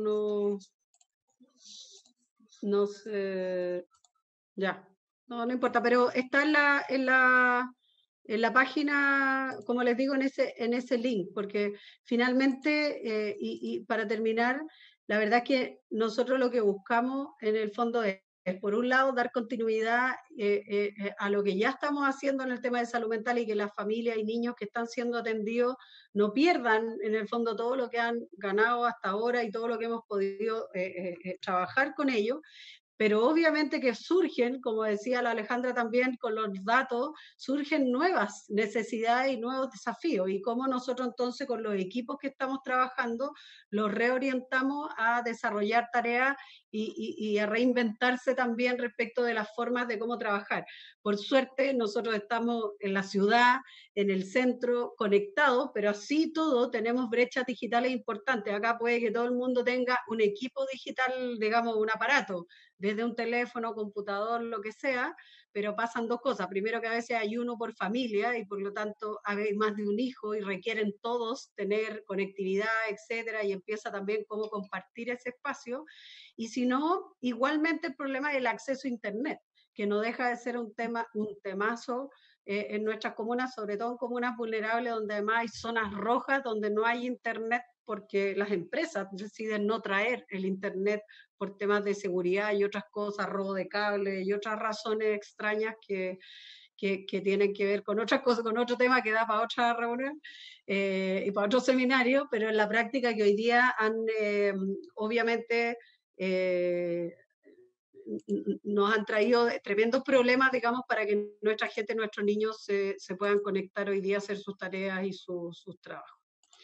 no sé. Ya. No importa, pero está en la página, como les digo, en ese link, porque finalmente, y para terminar, la verdad es que nosotros lo que buscamos en el fondo es por un lado, dar continuidad a lo que ya estamos haciendo en el tema de salud mental y que las familias y niños que están siendo atendidos no pierdan en el fondo todo lo que han ganado hasta ahora y todo lo que hemos podido trabajar con ellos. Pero obviamente que surgen, como decía la Alejandra también con los datos, surgen nuevas necesidades y nuevos desafíos. Y cómo nosotros entonces con los equipos que estamos trabajando los reorientamos a desarrollar tareas y a reinventarse también respecto de las formas de cómo trabajar. Por suerte nosotros estamos en la ciudad, en el centro, conectados, pero así todo tenemos brechas digitales importantes. Acá puede que todo el mundo tenga un equipo digital, digamos, un aparato, desde un teléfono, computador, lo que sea, pero pasan dos cosas. Primero, que a veces hay uno por familia y por lo tanto hay más de un hijo y requieren todos tener conectividad, etcétera, y empieza también cómo compartir ese espacio. Y si no, igualmente el problema es el acceso a Internet, que no deja de ser un temazo en nuestras comunas, sobre todo en comunas vulnerables, donde además hay zonas rojas, donde no hay Internet porque las empresas deciden no traer el Internet por temas de seguridad y otras cosas, robo de cable y otras razones extrañas que tienen que ver con otras cosas, con otro tema que da para otra reunión y para otro seminario, pero en la práctica que hoy día han obviamente nos han traído tremendos problemas, digamos, para que nuestra gente, nuestros niños se puedan conectar hoy día a hacer sus tareas y sus trabajos.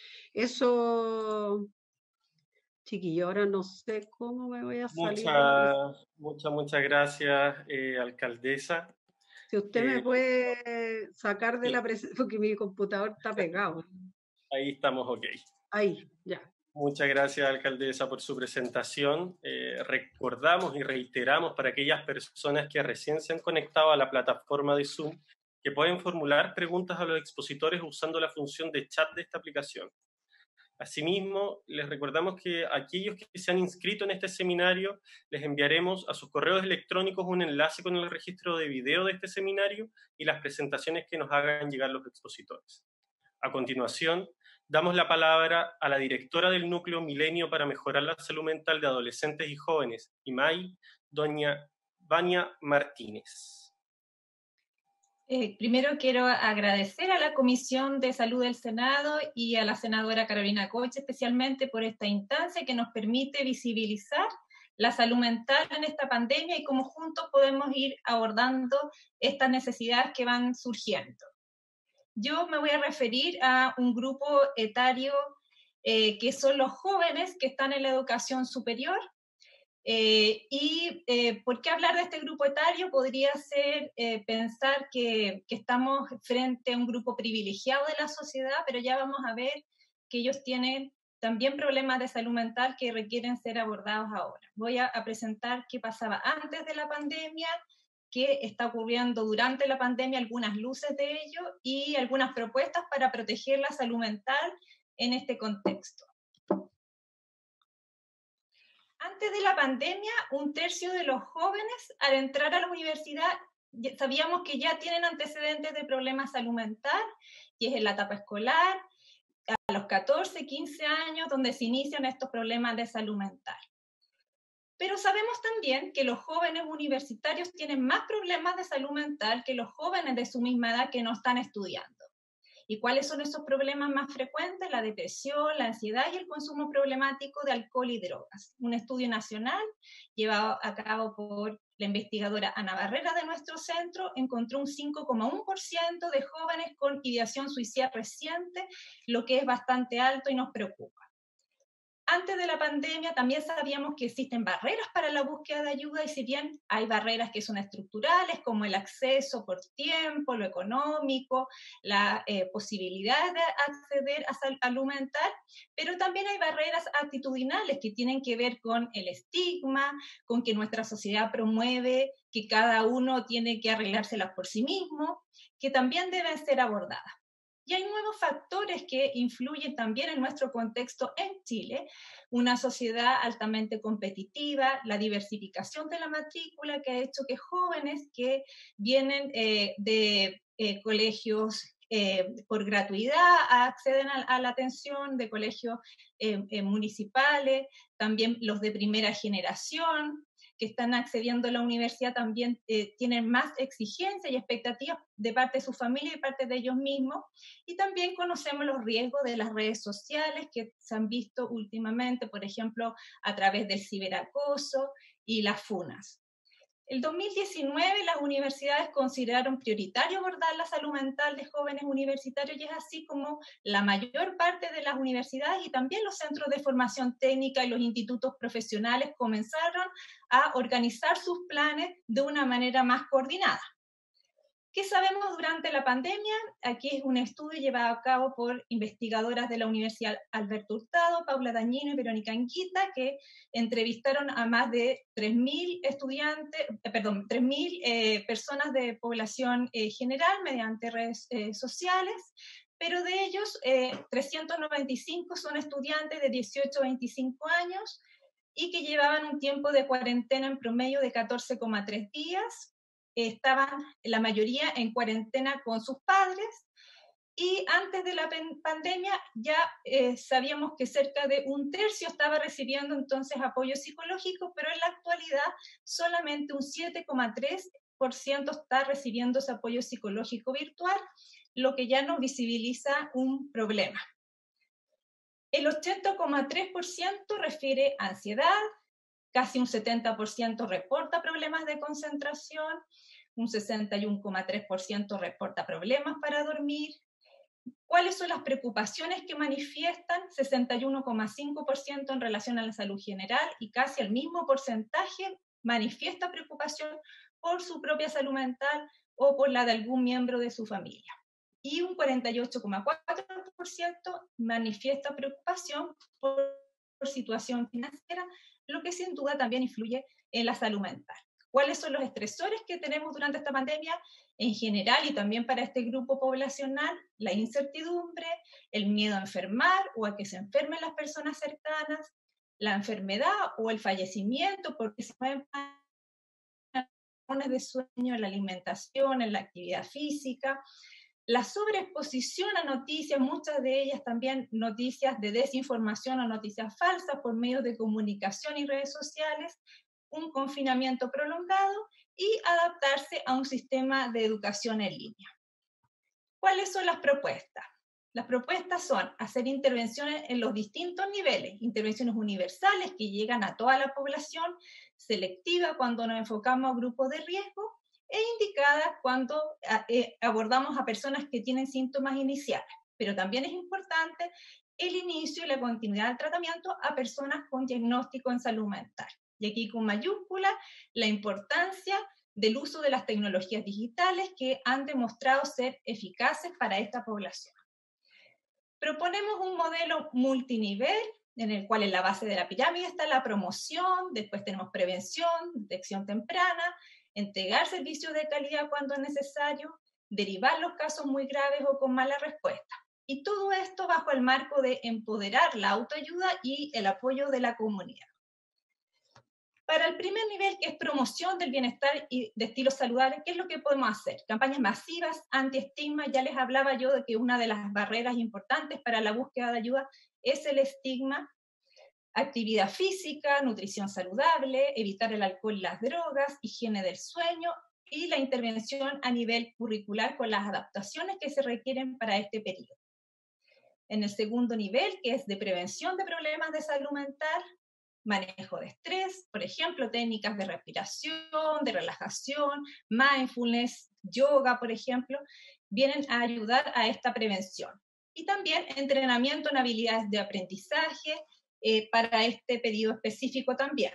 Eso, chiquillo, ahora no sé cómo me voy a salir. Muchas gracias, alcaldesa. Si usted me puede sacar de la presentación, porque mi computador está pegado. Ahí estamos, ok. Ahí, ya. Muchas gracias, alcaldesa, por su presentación. Recordamos y reiteramos para aquellas personas que recién se han conectado a la plataforma de Zoom que pueden formular preguntas a los expositores usando la función de chat de esta aplicación. Asimismo, les recordamos que aquellos que se han inscrito en este seminario, les enviaremos a sus correos electrónicos un enlace con el registro de video de este seminario y las presentaciones que nos hagan llegar los expositores. A continuación, damos la palabra a la directora del Núcleo Milenio para Mejorar la Salud Mental de Adolescentes y Jóvenes, IMAI, doña Vania Martínez. Primero quiero agradecer a la Comisión de Salud del Senado y a la senadora Carolina Coche especialmente por esta instancia que nos permite visibilizar la salud mental en esta pandemia y cómo juntos podemos ir abordando estas necesidades que van surgiendo. Yo me voy a referir a un grupo etario que son los jóvenes que están en la educación superior. ¿Por qué hablar de este grupo etario? Podría ser pensar que estamos frente a un grupo privilegiado de la sociedad, pero ya vamos a ver que ellos tienen también problemas de salud mental que requieren ser abordados ahora. Voy a presentar qué pasaba antes de la pandemia, qué está ocurriendo durante la pandemia, algunas luces de ello y algunas propuestas para proteger la salud mental en este contexto. Antes de la pandemia, 1/3 de los jóvenes al entrar a la universidad sabíamos que ya tienen antecedentes de problemas de salud mental, y es en la etapa escolar, a los 14, 15 años, donde se inician estos problemas de salud mental. Pero sabemos también que los jóvenes universitarios tienen más problemas de salud mental que los jóvenes de su misma edad que no están estudiando. ¿Y cuáles son esos problemas más frecuentes? La depresión, la ansiedad y el consumo problemático de alcohol y drogas. Un estudio nacional llevado a cabo por la investigadora Ana Barrera de nuestro centro encontró un 5,1% de jóvenes con ideación suicida reciente, lo que es bastante alto y nos preocupa. Antes de la pandemia también sabíamos que existen barreras para la búsqueda de ayuda, y si bien hay barreras que son estructurales, como el acceso por tiempo, lo económico, la posibilidad de acceder a salud mental, pero también hay barreras actitudinales que tienen que ver con el estigma, con que nuestra sociedad promueve que cada uno tiene que arreglárselas por sí mismo, que también deben ser abordadas. Y hay nuevos factores que influyen también en nuestro contexto en Chile, una sociedad altamente competitiva, la diversificación de la matrícula que ha hecho que jóvenes que vienen de colegios por gratuidad acceden a la atención de colegios municipales, también los de primera generación, que están accediendo a la universidad también tienen más exigencias y expectativas de parte de su familia y de parte de ellos mismos. Y también conocemos los riesgos de las redes sociales que se han visto últimamente, por ejemplo, a través del ciberacoso y las funas. El 2019 las universidades consideraron prioritario abordar la salud mental de jóvenes universitarios, y es así como la mayor parte de las universidades y también los centros de formación técnica y los institutos profesionales comenzaron a organizar sus planes de una manera más coordinada. ¿Qué sabemos durante la pandemia? Aquí es un estudio llevado a cabo por investigadoras de la Universidad Alberto Hurtado, Paula Dañino y Verónica Anguita, que entrevistaron a más de 3.000 personas de población general mediante redes sociales, pero de ellos 395 son estudiantes de 18 a 25 años y que llevaban un tiempo de cuarentena en promedio de 14,3 días. Estaban la mayoría en cuarentena con sus padres, y antes de la pandemia ya sabíamos que cerca de 1/3 estaba recibiendo entonces apoyo psicológico, pero en la actualidad solamente un 7,3% está recibiendo ese apoyo psicológico virtual, lo que ya nos visibiliza un problema. El 80,3% refiere a ansiedad, casi un 70% reporta problemas de concentración, un 61,3% reporta problemas para dormir. ¿Cuáles son las preocupaciones que manifiestan? 61,5% en relación a la salud general y casi el mismo porcentaje manifiesta preocupación por su propia salud mental o por la de algún miembro de su familia. Y un 48,4% manifiesta preocupación por situación financiera, lo que sin duda también influye en la salud mental. ¿Cuáles son los estresores que tenemos durante esta pandemia? En general y también para este grupo poblacional, la incertidumbre, el miedo a enfermar o a que se enfermen las personas cercanas, la enfermedad o el fallecimiento porque se pueden de sueño, en la alimentación, en la actividad física, la sobreexposición a noticias, muchas de ellas también noticias de desinformación o noticias falsas por medios de comunicación y redes sociales, un confinamiento prolongado y adaptarse a un sistema de educación en línea. ¿Cuáles son las propuestas? Las propuestas son hacer intervenciones en los distintos niveles, intervenciones universales que llegan a toda la población, selectiva cuando nos enfocamos a grupos de riesgo e indicadas cuando abordamos a personas que tienen síntomas iniciales. Pero también es importante el inicio y la continuidad del tratamiento a personas con diagnóstico en salud mental. Y aquí con mayúscula la importancia del uso de las tecnologías digitales que han demostrado ser eficaces para esta población. Proponemos un modelo multinivel en el cual en la base de la pirámide está la promoción, después tenemos prevención, detección temprana, entregar servicios de calidad cuando es necesario, derivar los casos muy graves o con mala respuesta. Y todo esto bajo el marco de empoderar la autoayuda y el apoyo de la comunidad. Para el primer nivel, que es promoción del bienestar y de estilos saludables, ¿qué es lo que podemos hacer? Campañas masivas, anti-estigma. Ya les hablaba yo de que una de las barreras importantes para la búsqueda de ayuda es el estigma. Actividad física, nutrición saludable, evitar el alcohol y las drogas, higiene del sueño y la intervención a nivel curricular con las adaptaciones que se requieren para este periodo. En el segundo nivel, que es de prevención de problemas de salud mental, manejo de estrés, por ejemplo, técnicas de respiración, de relajación, mindfulness, yoga, por ejemplo, vienen a ayudar a esta prevención. Y también entrenamiento en habilidades de aprendizaje para este periodo específico también.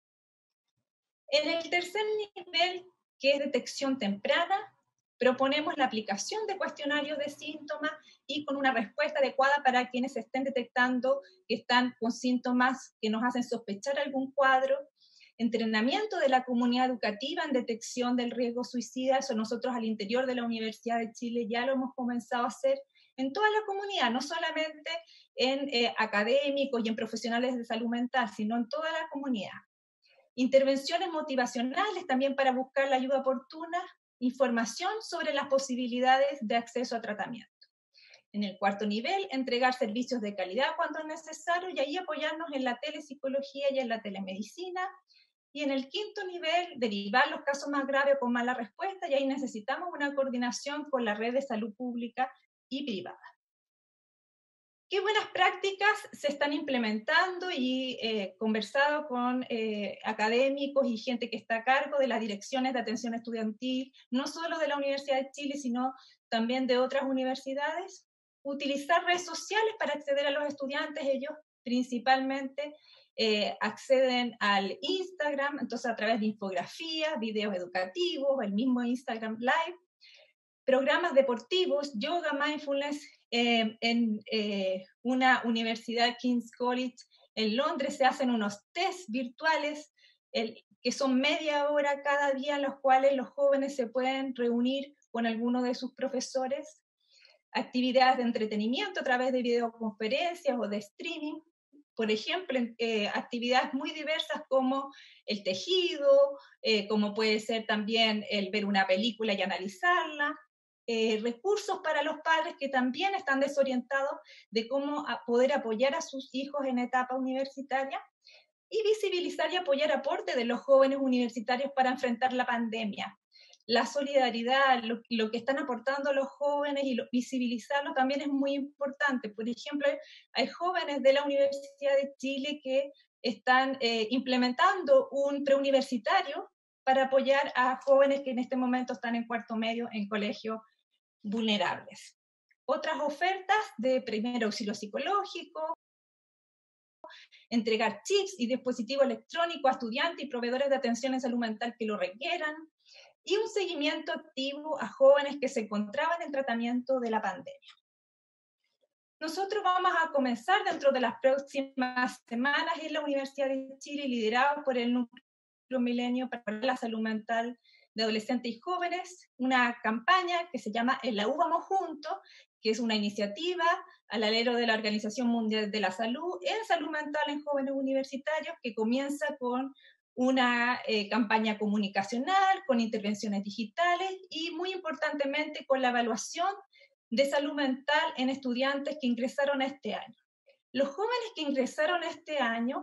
En el tercer nivel, que es detección temprana, proponemos la aplicación de cuestionarios de síntomas y con una respuesta adecuada para quienes estén detectando que están con síntomas que nos hacen sospechar algún cuadro. Entrenamiento de la comunidad educativa en detección del riesgo suicida, eso nosotros al interior de la Universidad de Chile ya lo hemos comenzado a hacer en toda la comunidad, no solamente en académicos y en profesionales de salud mental, sino en toda la comunidad. Intervenciones motivacionales también para buscar la ayuda oportuna, información sobre las posibilidades de acceso a tratamiento. En el cuarto nivel, entregar servicios de calidad cuando es necesario y ahí apoyarnos en la telepsicología y en la telemedicina. Y en el quinto nivel, derivar los casos más graves con mala respuesta y ahí necesitamos una coordinación con la red de salud pública y privada. ¿Qué buenas prácticas se están implementando? Y conversado con académicos y gente que está a cargo de las direcciones de atención estudiantil, no solo de la Universidad de Chile, sino también de otras universidades. Utilizar redes sociales para acceder a los estudiantes, ellos principalmente acceden al Instagram, entonces a través de infografías, videos educativos, el mismo Instagram Live, programas deportivos, yoga, mindfulness. En una universidad, King's College, en Londres, se hacen unos test virtuales que son media hora cada día, en los cuales los jóvenes se pueden reunir con alguno de sus profesores. Actividades de entretenimiento a través de videoconferencias o de streaming. Por ejemplo, actividades muy diversas como el tejido, como puede ser también el ver una película y analizarla. Recursos para los padres que también están desorientados de cómo poder apoyar a sus hijos en etapa universitaria y visibilizar y apoyar aporte de los jóvenes universitarios para enfrentar la pandemia. La solidaridad, lo que están aportando los jóvenes y visibilizarlo también es muy importante. Por ejemplo, hay jóvenes de la Universidad de Chile que están implementando un preuniversitario para apoyar a jóvenes que en este momento están en cuarto medio en colegios vulnerables. Otras ofertas de primer auxilio psicológico, entregar chips y dispositivos electrónicos a estudiantes y proveedores de atención en salud mental que lo requieran, y un seguimiento activo a jóvenes que se encontraban en tratamiento de la pandemia. Nosotros vamos a comenzar dentro de las próximas semanas en la Universidad de Chile, liderado por el Núcleo Milenio para la Salud Mental de Adolescentes y Jóvenes, una campaña que se llama En la U Vamos Juntos, que es una iniciativa al alero de la Organización Mundial de la Salud en salud mental en jóvenes universitarios, que comienza con una campaña comunicacional, con intervenciones digitales y, muy importantemente, con la evaluación de salud mental en estudiantes que ingresaron este año. Los jóvenes que ingresaron este año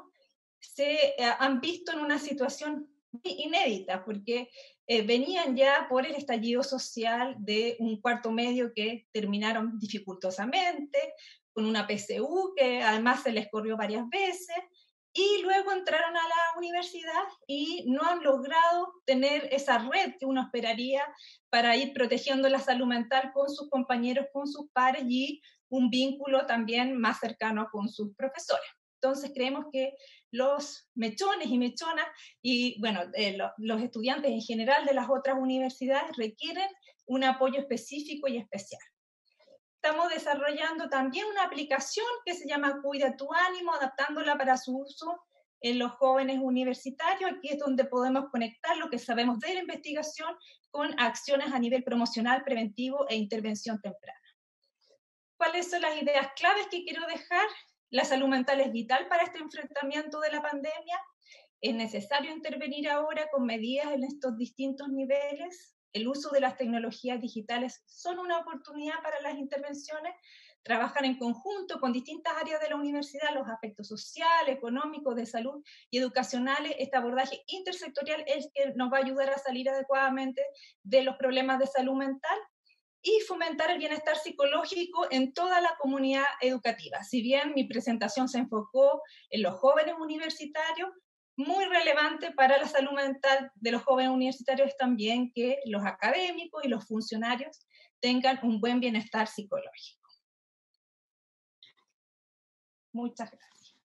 se han visto en una situación inédita, porque venían ya por el estallido social de un cuarto medio que terminaron dificultosamente, con una PSU que además se les corrió varias veces, y luego entraron a la universidad y no han logrado tener esa red que uno esperaría para ir protegiendo la salud mental con sus compañeros, con sus pares y un vínculo también más cercano con sus profesores. Entonces creemos que los mechones y mechonas y bueno, los estudiantes en general de las otras universidades requieren un apoyo específico y especial. Estamos desarrollando también una aplicación que se llama Cuida tu Ánimo, adaptándola para su uso en los jóvenes universitarios. Aquí es donde podemos conectar lo que sabemos de la investigación con acciones a nivel promocional, preventivo e intervención temprana. ¿Cuáles son las ideas claves que quiero dejar? La salud mental es vital para este enfrentamiento de la pandemia. Es necesario intervenir ahora con medidas en estos distintos niveles. El uso de las tecnologías digitales son una oportunidad para las intervenciones. Trabajar en conjunto con distintas áreas de la universidad, los aspectos sociales, económicos, de salud y educacionales. Este abordaje intersectorial es el que nos va a ayudar a salir adecuadamente de los problemas de salud mental y fomentar el bienestar psicológico en toda la comunidad educativa. Si bien mi presentación se enfocó en los jóvenes universitarios, muy relevante para la salud mental de los jóvenes universitarios es también que los académicos y los funcionarios tengan un buen bienestar psicológico. Muchas gracias.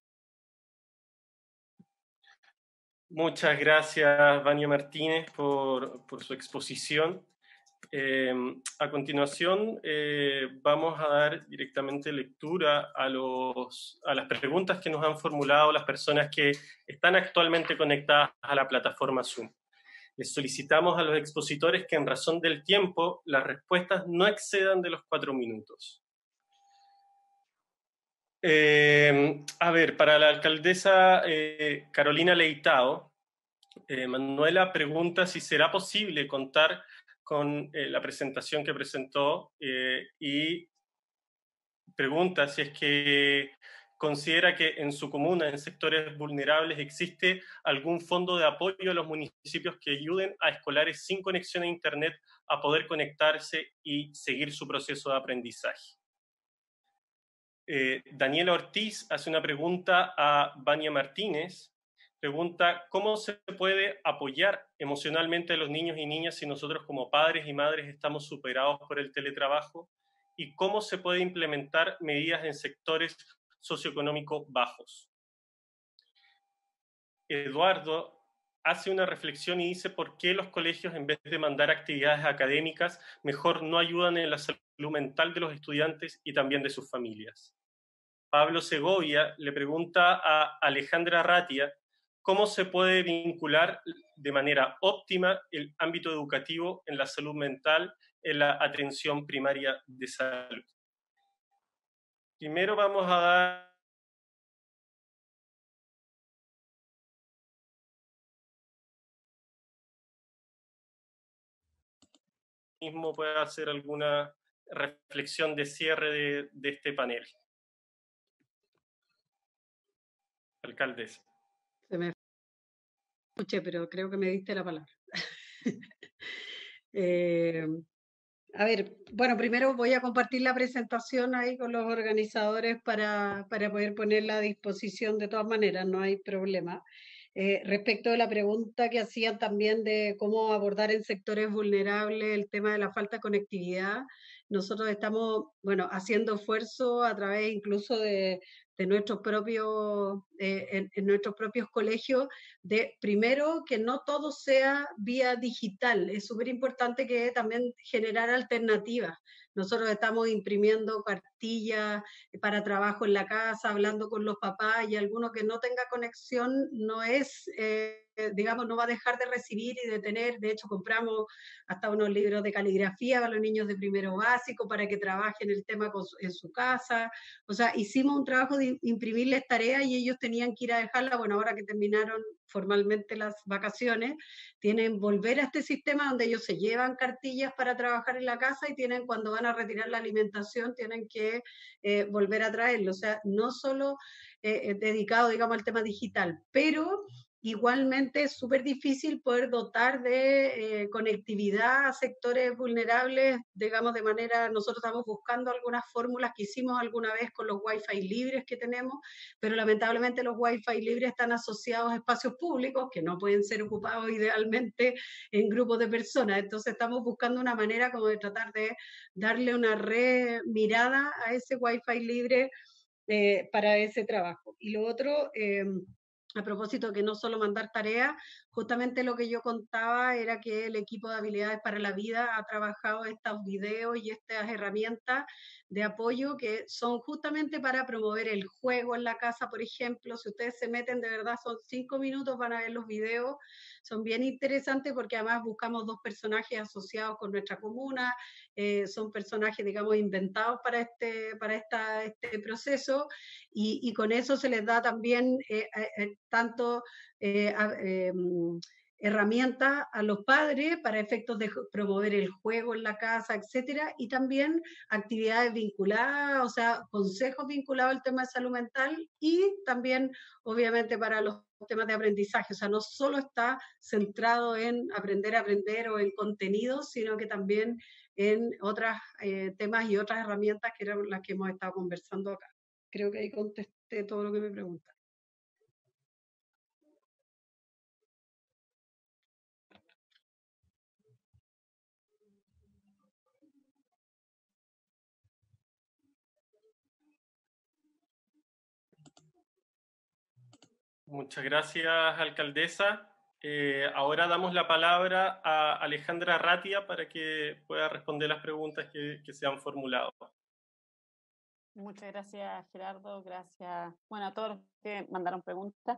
Muchas gracias, Vania Martínez, por su exposición. A continuación, vamos a dar directamente lectura a las preguntas que nos han formulado las personas que están actualmente conectadas a la plataforma Zoom. Les solicitamos a los expositores que, en razón del tiempo, las respuestas no excedan de los 4 minutos. A ver, para la alcaldesa Carolina Leitao, Manuela pregunta si será posible contar con la presentación que presentó y pregunta si es que considera que en su comuna, en sectores vulnerables, existe algún fondo de apoyo a los municipios que ayuden a escolares sin conexión a Internet a poder conectarse y seguir su proceso de aprendizaje. Daniela Ortiz hace una pregunta a Vania Martínez. Pregunta, ¿cómo se puede apoyar emocionalmente a los niños y niñas si nosotros como padres y madres estamos superados por el teletrabajo? ¿Y cómo se puede implementar medidas en sectores socioeconómicos bajos? Eduardo hace una reflexión y dice por qué los colegios, en vez de mandar actividades académicas, mejor no ayudan en la salud mental de los estudiantes y también de sus familias. Pablo Segovia le pregunta a Alejandra Ratia cómo se puede vincular de manera óptima el ámbito educativo en la salud mental, en la atención primaria de salud. Primero vamos a dar mismo puede hacer alguna reflexión de cierre de este panel. Alcaldesa. Se me escuché, pero creo que me diste la palabra. A ver, bueno, primero voy a compartir la presentación ahí con los organizadores para poder ponerla a disposición de todas maneras, no hay problema. Respecto de la pregunta que hacían también de cómo abordar en sectores vulnerables el tema de la falta de conectividad, nosotros estamos, bueno, haciendo esfuerzo a través incluso de nuestros propios, en nuestros propios colegios, de primero que no todo sea vía digital. Es súper importante que también generar alternativas. Nosotros estamos imprimiendo cartillas para trabajo en la casa, hablando con los papás, y alguno que no tenga conexión no es, digamos, no va a dejar de recibir y de tener. De hecho, compramos hasta unos libros de caligrafía para los niños de primero básico para que trabajen el tema en su casa. O sea, hicimos un trabajo de imprimirles tareas y ellos tenían que ir a dejarla. Bueno, ahora que terminaron formalmente las vacaciones, tienen volver a este sistema donde ellos se llevan cartillas para trabajar en la casa y tienen, cuando van a retirar la alimentación, tienen que volver a traerlo. O sea, no solo dedicado, digamos, al tema digital, pero igualmente es súper difícil poder dotar de conectividad a sectores vulnerables, digamos, de manera, nosotros estamos buscando algunas fórmulas que hicimos alguna vez con los Wi-Fi libres que tenemos, pero lamentablemente los Wi-Fi libres están asociados a espacios públicos que no pueden ser ocupados idealmente en grupos de personas. Entonces estamos buscando una manera como de tratar de darle una remirada a ese Wi-Fi libre para ese trabajo. Y lo otro, a propósito que no solo mandar tareas, justamente lo que yo contaba era que el equipo de habilidades para la vida ha trabajado estos videos y estas herramientas de apoyo que son justamente para promover el juego en la casa, por ejemplo. Si ustedes se meten, de verdad son 5 minutos, van a ver los videos, son bien interesantes porque además buscamos 2 personajes asociados con nuestra comuna, son personajes, digamos, inventados para este proceso, y con eso se les da también tanto herramientas a los padres para efectos de promover el juego en la casa, etcétera, y también actividades vinculadas, o sea, consejos vinculados al tema de salud mental, y también, obviamente, para los temas de aprendizaje. O sea, no solo está centrado en aprender a aprender o en contenidos, sino que también en otros temas y otras herramientas que eran las que hemos estado conversando acá. Creo que ahí contesté todo lo que me preguntan. Muchas gracias, alcaldesa. Ahora damos la palabra a Alejandra Ratia para que pueda responder las preguntas que se han formulado. Muchas gracias, Gerardo. Gracias, bueno, a todos los que mandaron preguntas.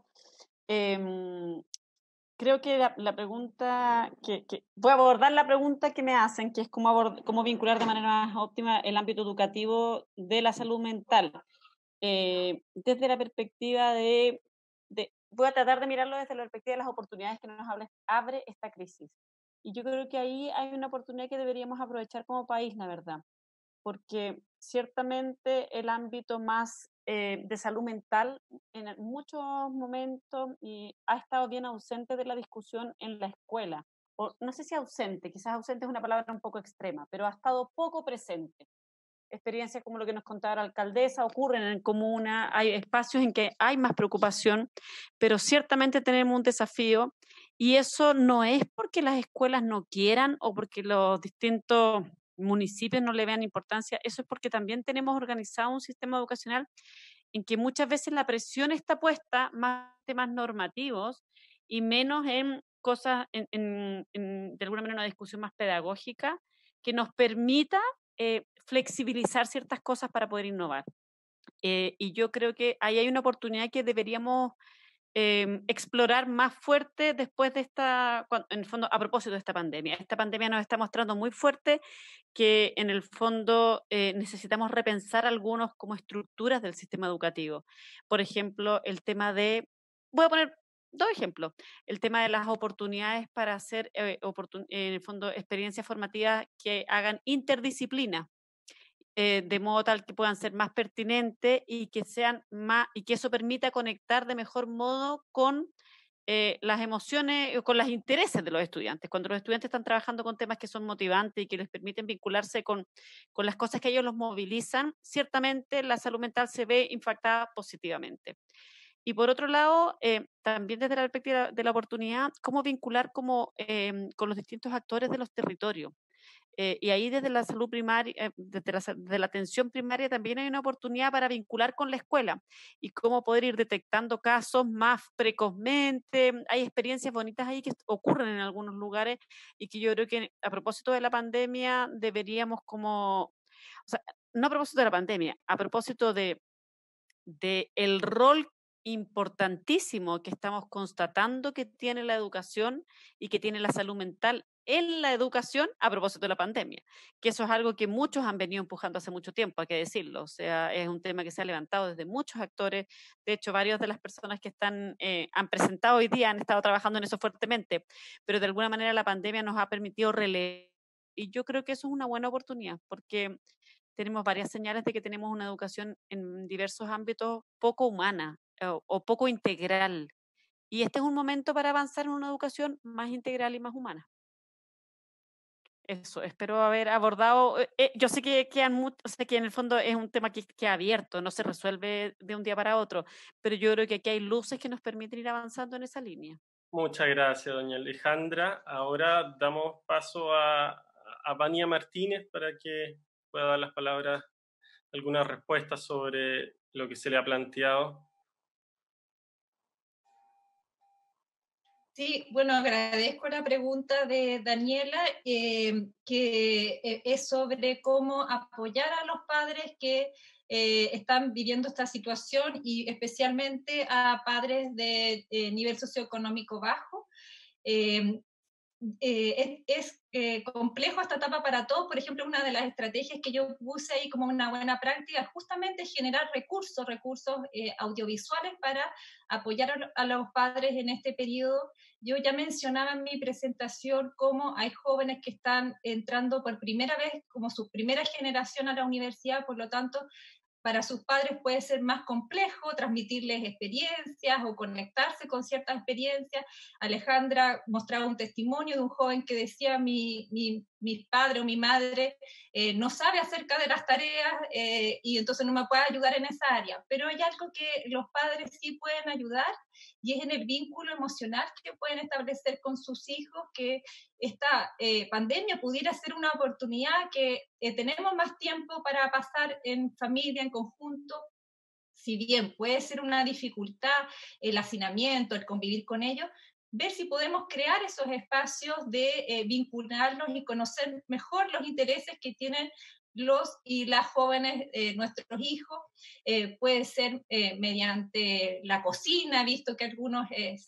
Creo que la pregunta voy a abordar la pregunta que me hacen, que es cómo vincular de manera más óptima el ámbito educativo de la salud mental. Desde la perspectiva voy a tratar de mirarlo desde la perspectiva de las oportunidades que nos abre esta crisis. Y yo creo que ahí hay una oportunidad que deberíamos aprovechar como país, la verdad, porque ciertamente el ámbito más de salud mental en muchos momentos ha estado bien ausente de la discusión en la escuela. O, no sé si ausente, quizás ausente es una palabra un poco extrema, pero ha estado poco presente. Experiencias como lo que nos contaba la alcaldesa ocurren en comuna, hay espacios en que hay más preocupación, pero ciertamente tenemos un desafío, y eso no es porque las escuelas no quieran o porque los distintos municipios no le vean importancia, eso es porque también tenemos organizado un sistema educacional en que muchas veces la presión está puesta más en temas normativos y menos en cosas, de alguna manera una discusión más pedagógica que nos permita flexibilizar ciertas cosas para poder innovar. Y yo creo que ahí hay una oportunidad que deberíamos explorar más fuerte después de en el fondo, a propósito de esta pandemia. Esta pandemia nos está mostrando muy fuerte que en el fondo necesitamos repensar algunos como estructuras del sistema educativo. Por ejemplo, el tema voy a poner 2 ejemplos, el tema de las oportunidades para hacer, en el fondo, experiencias formativas que hagan interdisciplina, de modo tal que puedan ser más pertinentes y que sean más, y que eso permita conectar de mejor modo con las emociones, con los intereses de los estudiantes. Cuando los estudiantes están trabajando con temas que son motivantes y que les permiten vincularse con las cosas que ellos los movilizan, ciertamente la salud mental se ve impactada positivamente. Y por otro lado, también desde la perspectiva de la oportunidad, cómo vincular con los distintos actores de los territorios. Y ahí desde la salud primaria, desde la atención primaria también hay una oportunidad para vincular con la escuela y cómo poder ir detectando casos más precozmente. Hay experiencias bonitas ahí que ocurren en algunos lugares y que yo creo que a propósito de la pandemia deberíamos o sea, no a propósito de la pandemia, a propósito de el rol importantísimo que estamos constatando que tiene la educación y que tiene la salud mental en la educación a propósito de la pandemia, que eso es algo que muchos han venido empujando hace mucho tiempo, hay que decirlo, o sea, es un tema que se ha levantado desde muchos actores, de hecho, varias de las personas que han presentado hoy día han estado trabajando en eso fuertemente, pero de alguna manera la pandemia nos ha permitido relevar, y yo creo que eso es una buena oportunidad, porque tenemos varias señales de que tenemos una educación en diversos ámbitos poco humana o poco integral. Y este es un momento para avanzar en una educación más integral y más humana. Eso, espero haber abordado. Yo sé que sé que en el fondo es un tema que es abierto, no se resuelve de un día para otro, pero yo creo que aquí hay luces que nos permiten ir avanzando en esa línea. Muchas gracias, doña Alejandra. Ahora damos paso a Vania Martínez para que pueda dar las palabras, algunas respuestas sobre lo que se le ha planteado. Sí, bueno, agradezco la pregunta de Daniela, que es sobre cómo apoyar a los padres que están viviendo esta situación y especialmente a padres de nivel socioeconómico bajo. Es complejo esta etapa para todos. Por ejemplo, una de las estrategias que yo puse ahí como una buena práctica es justamente generar recursos audiovisuales para apoyar a los padres en este periodo. Yo ya mencionaba en mi presentación cómo hay jóvenes que están entrando por primera vez, como su primera generación a la universidad, por lo tanto, para sus padres puede ser más complejo transmitirles experiencias o conectarse con ciertas experiencias. Alejandra mostraba un testimonio de un joven que decía, mi padre o mi madre no sabe acerca de las tareas y entonces no me puede ayudar en esa área. Pero hay algo que los padres sí pueden ayudar y es en el vínculo emocional que pueden establecer con sus hijos, que esta pandemia pudiera ser una oportunidad que tenemos más tiempo para pasar en familia, en conjunto. Si bien puede ser una dificultad el hacinamiento, el convivir con ellos, ver si podemos crear esos espacios de vincularnos y conocer mejor los intereses que tienen los y las jóvenes, nuestros hijos. Puede ser mediante la cocina, visto que algunos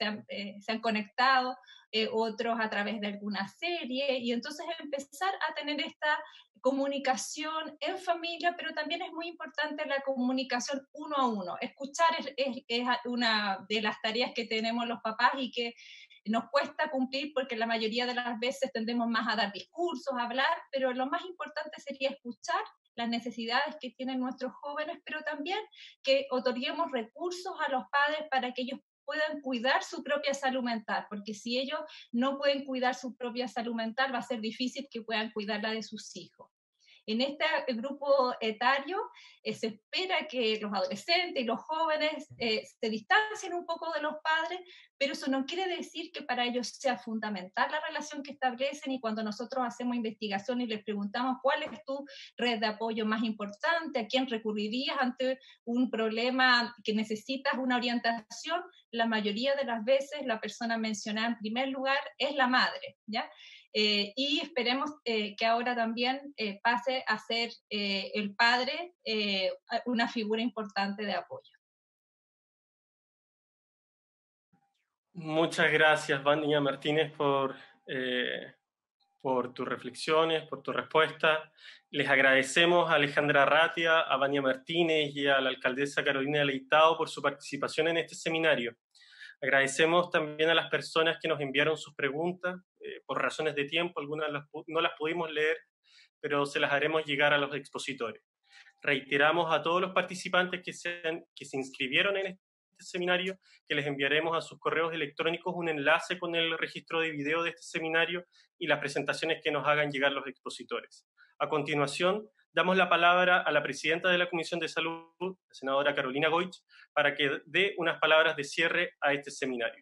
se han conectado, otros a través de alguna serie, y entonces empezar a tener esta comunicación en familia, pero también es muy importante la comunicación uno a uno. Escuchar es una de las tareas que tenemos los papás y que nos cuesta cumplir porque la mayoría de las veces tendemos más a dar discursos, a hablar, pero lo más importante sería escuchar las necesidades que tienen nuestros jóvenes, pero también que otorguemos recursos a los padres para que ellos puedan cuidar su propia salud mental, porque si ellos no pueden cuidar su propia salud mental, va a ser difícil que puedan cuidar la de sus hijos. En este grupo etario se espera que los adolescentes y los jóvenes se distancien un poco de los padres, pero eso no quiere decir que para ellos sea fundamental la relación que establecen, y cuando nosotros hacemos investigación y les preguntamos cuál es tu red de apoyo más importante, a quién recurrirías ante un problema que necesitas una orientación, la mayoría de las veces la persona mencionada en primer lugar es la madre, ¿ya? Y esperemos que ahora también pase a ser el padre una figura importante de apoyo. Muchas gracias, Vania Martínez, por tus reflexiones, por tu respuesta. Les agradecemos a Alejandra Ratia, a Vania Martínez y a la alcaldesa Carolina Leitao por su participación en este seminario. Agradecemos también a las personas que nos enviaron sus preguntas. Por razones de tiempo, algunas no las pudimos leer, pero se las haremos llegar a los expositores. Reiteramos a todos los participantes que se inscribieron en seminario, que les enviaremos a sus correos electrónicos un enlace con el registro de video de este seminario y las presentaciones que nos hagan llegar los expositores. A continuación, damos la palabra a la presidenta de la Comisión de Salud, la senadora Carolina Goich, para que dé unas palabras de cierre a este seminario.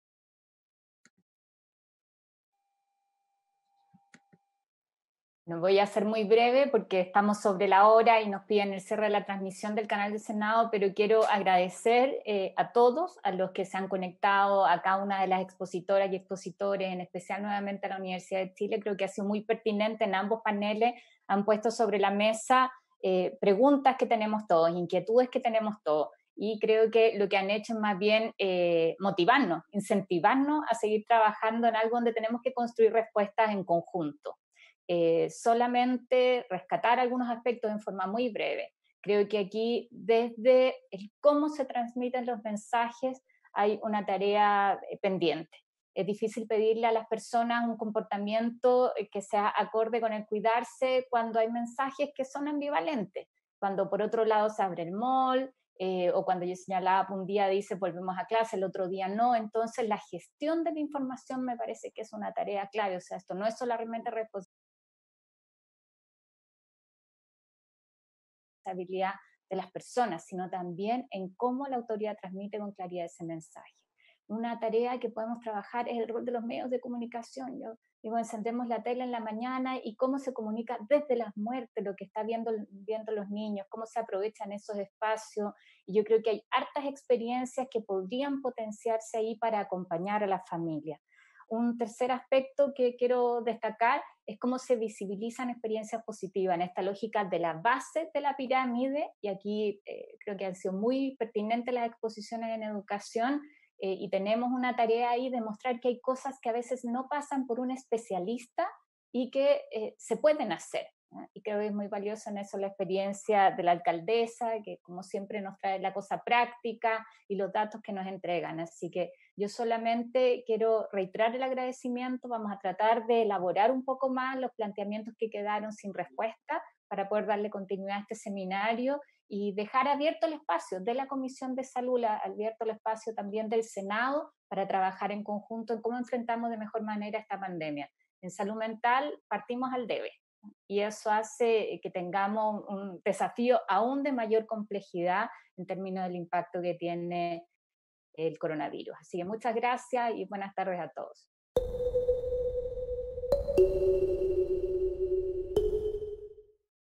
No voy a ser muy breve porque estamos sobre la hora y nos piden el cierre de la transmisión del canal del Senado, pero quiero agradecer a todos, a los que se han conectado, a cada una de las expositoras y expositores, en especial nuevamente a la Universidad de Chile. Creo que ha sido muy pertinente en ambos paneles, han puesto sobre la mesa preguntas que tenemos todos, inquietudes que tenemos todos. Y creo que lo que han hecho es más bien motivarnos, incentivarnos a seguir trabajando en algo donde tenemos que construir respuestas en conjunto. Solamente rescatar algunos aspectos en forma muy breve. Creo que aquí, desde el cómo se transmiten los mensajes, hay una tarea pendiente. Es difícil pedirle a las personas un comportamiento que sea acorde con el cuidarse cuando hay mensajes que son ambivalentes. Cuando por otro lado se abre el mall, o cuando yo señalaba un día dice volvemos a clase, el otro día no. Entonces la gestión de la información me parece que es una tarea clave. O sea, esto no es solamente responsabilidad de las personas, sino también en cómo la autoridad transmite con claridad ese mensaje. Una tarea que podemos trabajar es el rol de los medios de comunicación. Yo digo, encendemos la tele en la mañana y cómo se comunica desde las muertes, lo que están viendo los niños, cómo se aprovechan esos espacios. Y yo creo que hay hartas experiencias que podrían potenciarse ahí para acompañar a la familia. Un tercer aspecto que quiero destacar es cómo se visibilizan experiencias positivas en esta lógica de la base de la pirámide, y aquí creo que han sido muy pertinentes las exposiciones en educación, y tenemos una tarea ahí de mostrar que hay cosas que a veces no pasan por un especialista y que se pueden hacer. Y creo que es muy valioso en eso la experiencia de la alcaldesa, que como siempre nos trae la cosa práctica y los datos que nos entregan. Así que yo solamente quiero reiterar el agradecimiento. Vamos a tratar de elaborar un poco más los planteamientos que quedaron sin respuesta para poder darle continuidad a este seminario y dejar abierto el espacio de la Comisión de Salud, abierto el espacio también del Senado para trabajar en conjunto en cómo enfrentamos de mejor manera esta pandemia. En salud mental partimos al debe. Y eso hace que tengamos un desafío aún de mayor complejidad en términos del impacto que tiene el coronavirus. Así que muchas gracias y buenas tardes a todos.